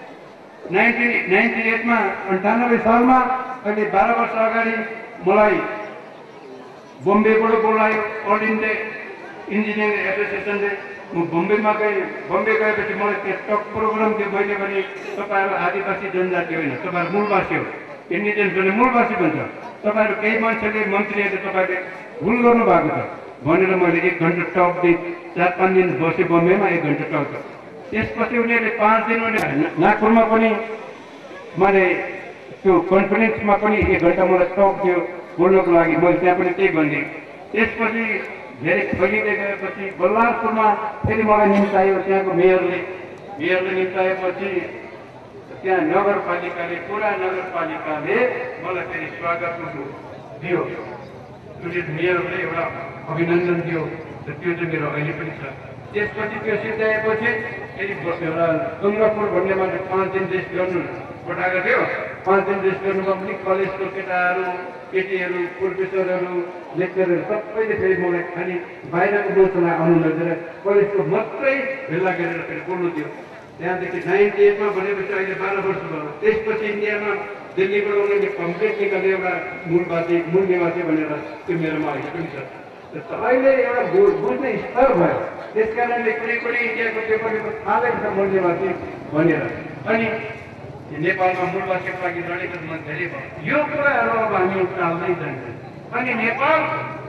1998मा 98 सालमा अहिले 12 वर्ष अगाडि मलाई बम्बेबाट बोलायो अल इन्डिया इन्जिनियरिङ एसोसिएसनले। म बम्बेमा गएँ। बम्बे गएपछि मलाई त्यहाँ टक प्रोग्राम दियो। मैले भने तपाईँहरू आदिवासी जनजाति होइन, तपाईँहरू मूलवासी हो। इन्डिजिनियस भने मूलवासी भन्छ। तपाईँहरू केही मान्छेले मन्त्रीहरूले तपाईँले भुल गर्नुभएको छ भनेर मैले 1 घन्टा टक दिएँ। 4-5 दिन बसेँ बम्बेमा, 1 घन्टा टक। त्यसपछि उनीहरूले 5 दिन नागपुरमा पनि मैले त्यो कन्फरेन्समा पनि 1 घन्टा मलाई टक दियो बोल्नको लागि। मैले त्यहाँ पनि त्यही भनिदिएँ। त्यसपछि धेरै फैलिँदै गएपछि बल्लारपुरमा फेरि मलाई निम्तायो त्यहाँको मेयरले निम्ताएपछि त्यहाँ नगरपालिकाले पुरा नगरपालिकाले मलाई फेरि स्वागत दियो। मेयरले एउटा अभिनन्दन दियो। त्यो चाहिँ मेरो अहिले पनि छ। त्यसपछि त्यो सिद्धाएपछि फेरि एउटा दुर्गापुर भन्ने मान्छे 5 दिन देश गर्नु पठाएको थियो। 5 दिन रेस्ट गर्नुभयो भने कलेजको केटाहरू केटीहरू प्रोफेसरहरू लेक्चरहरू सबैले फेरि मलाई खालि बाहिरको बोल्छलाई आउनु लगेर कलेजको मात्रै भेला गरेर फेरि बोल्नु दियो। त्यहाँदेखि 98 मा भनेपछि अहिले 12 वर्ष भयो। त्यसपछि इन्डियामा दिल्लीबाट उनीहरूले कम्प्लिट निकाल्यो एउटा मूल निवासी भनेर त्यो मेरोमा अहिले पनि छ। अहिले एउटा बुझ्ने स्तर भयो। त्यस कारणले कुनै इन्डियाको पेपरले थालेको छ मूल निवासी भनेर। अनि नेपालमा मूलवासीको लागि लडेको मन धेरै भयो। यो कुराहरू अब हामी टाल्दै जान्छौँ। अनि नेपाल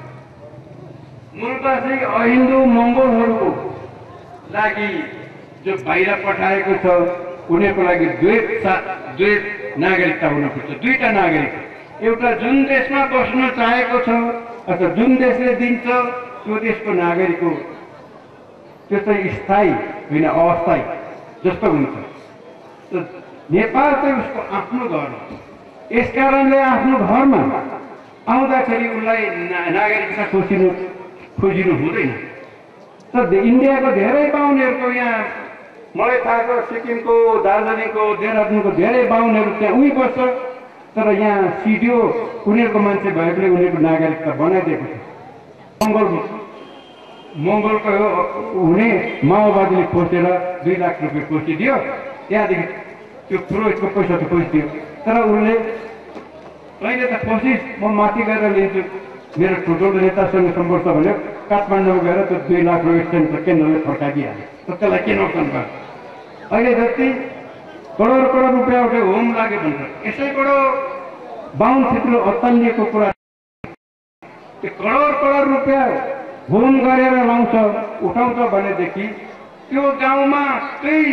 मूलवासी अहिन्दू मङ्गोलहरूको लागि जो बाहिर पठाएको छ उनीहरूको लागि द्वैत नागरिकता हुनुपर्छ। दुईटा नागरिकता, एउटा जुन देशमा बस्न चाहेको छ अथवा जुन देशले दिन्छ त्यो देशको नागरिक हो। त्यो चाहिँ स्थायी होइन, अस्थायी जस्तो हुन्छ। नेपाल चाहिँ उसको आफ्नो घर हो। यसकारणले आफ्नो घरमा आउँदाखेरि उसलाई नागरिकता खोजिनु हुँदैन। तर इन्डियाको धेरै बाहुनहरूको यहाँ मलाई थाहा छ, सिक्किमको, दार्जिलिङको, देहरादुनको धेरै बाहुनहरू त्यहाँ उही बस्छ। तर यहाँ सिडिओ उनीहरूको मान्छे भएकोले उनीहरूको नागरिकता बनाइदिएको छ। मङ्गोलको हुने माओवादीले खोसेर 2 लाख रुपियाँ खोसिदियो। त्यहाँदेखि त्यो पुरोहितको पैसा त खोसिदियो। तर उसले अहिले त कोसिस म माथि गएर लिन्छु, मेरो ठुल्ठुलो नेतासँग सम्पर्क भन्यो, काठमाडौँ गएर त्यो 2 लाख रुपियाँ केन्द्रले फर्काइदिइहाल्यो। त त्यसलाई के नोक्सान भयो? अहिले जति करोड रुपियाँ उठ्यो होम लाग्यो भन्छ। यसैबाट बाहुन क्षेत्र अत्तालिएको कुरा, त्यो करोड रुपियाँ होम गरेर लाउँछ उठाउँछ भनेदेखि त्यो गाउँमा त्यही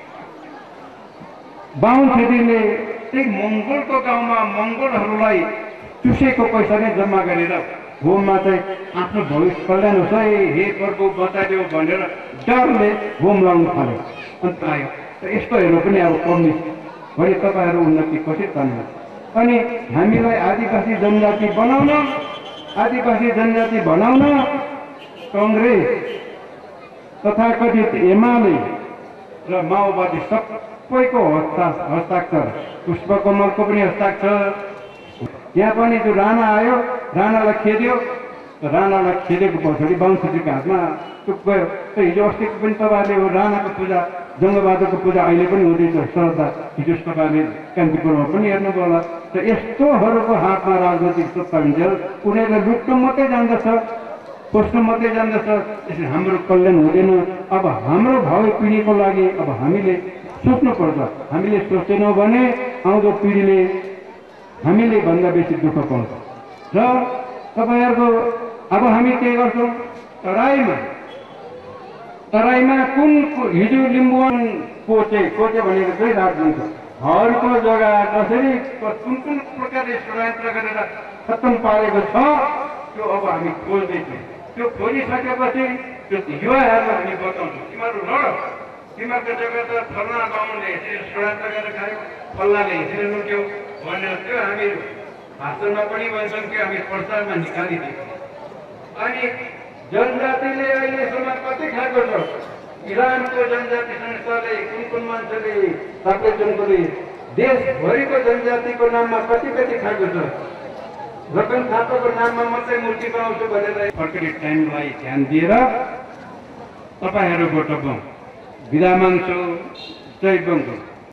बाहुन क्षेत्रीले त्यही मङ्गोलको गाउँमा मङ्गोलहरूलाई चुसेको पैसा नै जम्मा गरेर होममा चाहिँ आफ्नो भविष्य कल्याण होस् है, हे प्रभु बचाइदेऊ भनेर डरले होम लाउनु थाल्यो। अन्त आयो यस्तो हेर्नु पनि अब कम्युनिस्ट भने तपाईँहरू उन्नति कसरी चाहनुहुन्छ? अनि हामीलाई आदिवासी जनजाति बनाउन काङ्ग्रेस तथाकथित एमाले र माओवादी सबैको हस्ताक्षर, पुष्पकमलको पनि हस्ताक्षर। यहाँ पनि जो राणा आयो, राणालाई खेद्यो, राणालाई खेदेको पछाडि बाहुन क्षेत्रीको हातमा त्यो गयो। हिजो अस्तिको पनि तपाईँहरूले राणाको पूजा, जङ्गबहादुरको पूजा अहिले पनि हुँदैछ श्रद्धा। हिजो तपाईँहरूले कान्तिपुरमा पनि हेर्नुभयो होला। त यस्तोहरूको हातमा राजनैतिक सत्ता हुन्छ, उनीहरूलाई लुट्नु मात्रै जान्दछ, खोज्नु मात्रै जान्दछ। त्यसले हाम्रो कल्याण हुँदैन। अब हाम्रो भावी पिँढीको लागि अब हामीले सोच्नुपर्छ। हामीले सोचेनौँ भने आउँदो पिँढीले हामीले भन्दा बेसी दुःख पाउँछ। र तपाईँहरूको अब हामी के गर्छौँ? तराईमा कुन हिजो लिम्बुवान कोचे भनेको चाहिँ दार्जिलिङ छ। हरको जग्गा कसरी कुन प्रकारले षड्यन्त्र गरेर खत्तम पारेको छ त्यो अब हामी खोज्दैछौँ। त्यो खोजिसकेपछि त्यो युवाहरूलाई हामी बताउँछौँ, तिमीहरू लड, तिमीहरूको जग्गा त फल्ना गाउँले षड्यन्त्र गरेर खायो, फल्नाले हिँडेर लुट्यो भनेर त्यो हामी भाषणमा पनि भन्छौँ कि हामी प्रचारमा निकालिदिन्छौँ। अनि जनजातिले अहिलेसम्म कति खाएको छ? इलामको जनजाति संस्थाले कुन मान्छेले ताप्लेजुङकोले देशभरिको जनजातिको नाममा कति खाएको छ? रतन थापाको नाममा मात्रै मूर्ति बनाउँछु भनेर फर्किने टाइमलाई ध्यान दिएर तपाईँहरूबाट बिदा माग्छु। जय बङ्गो।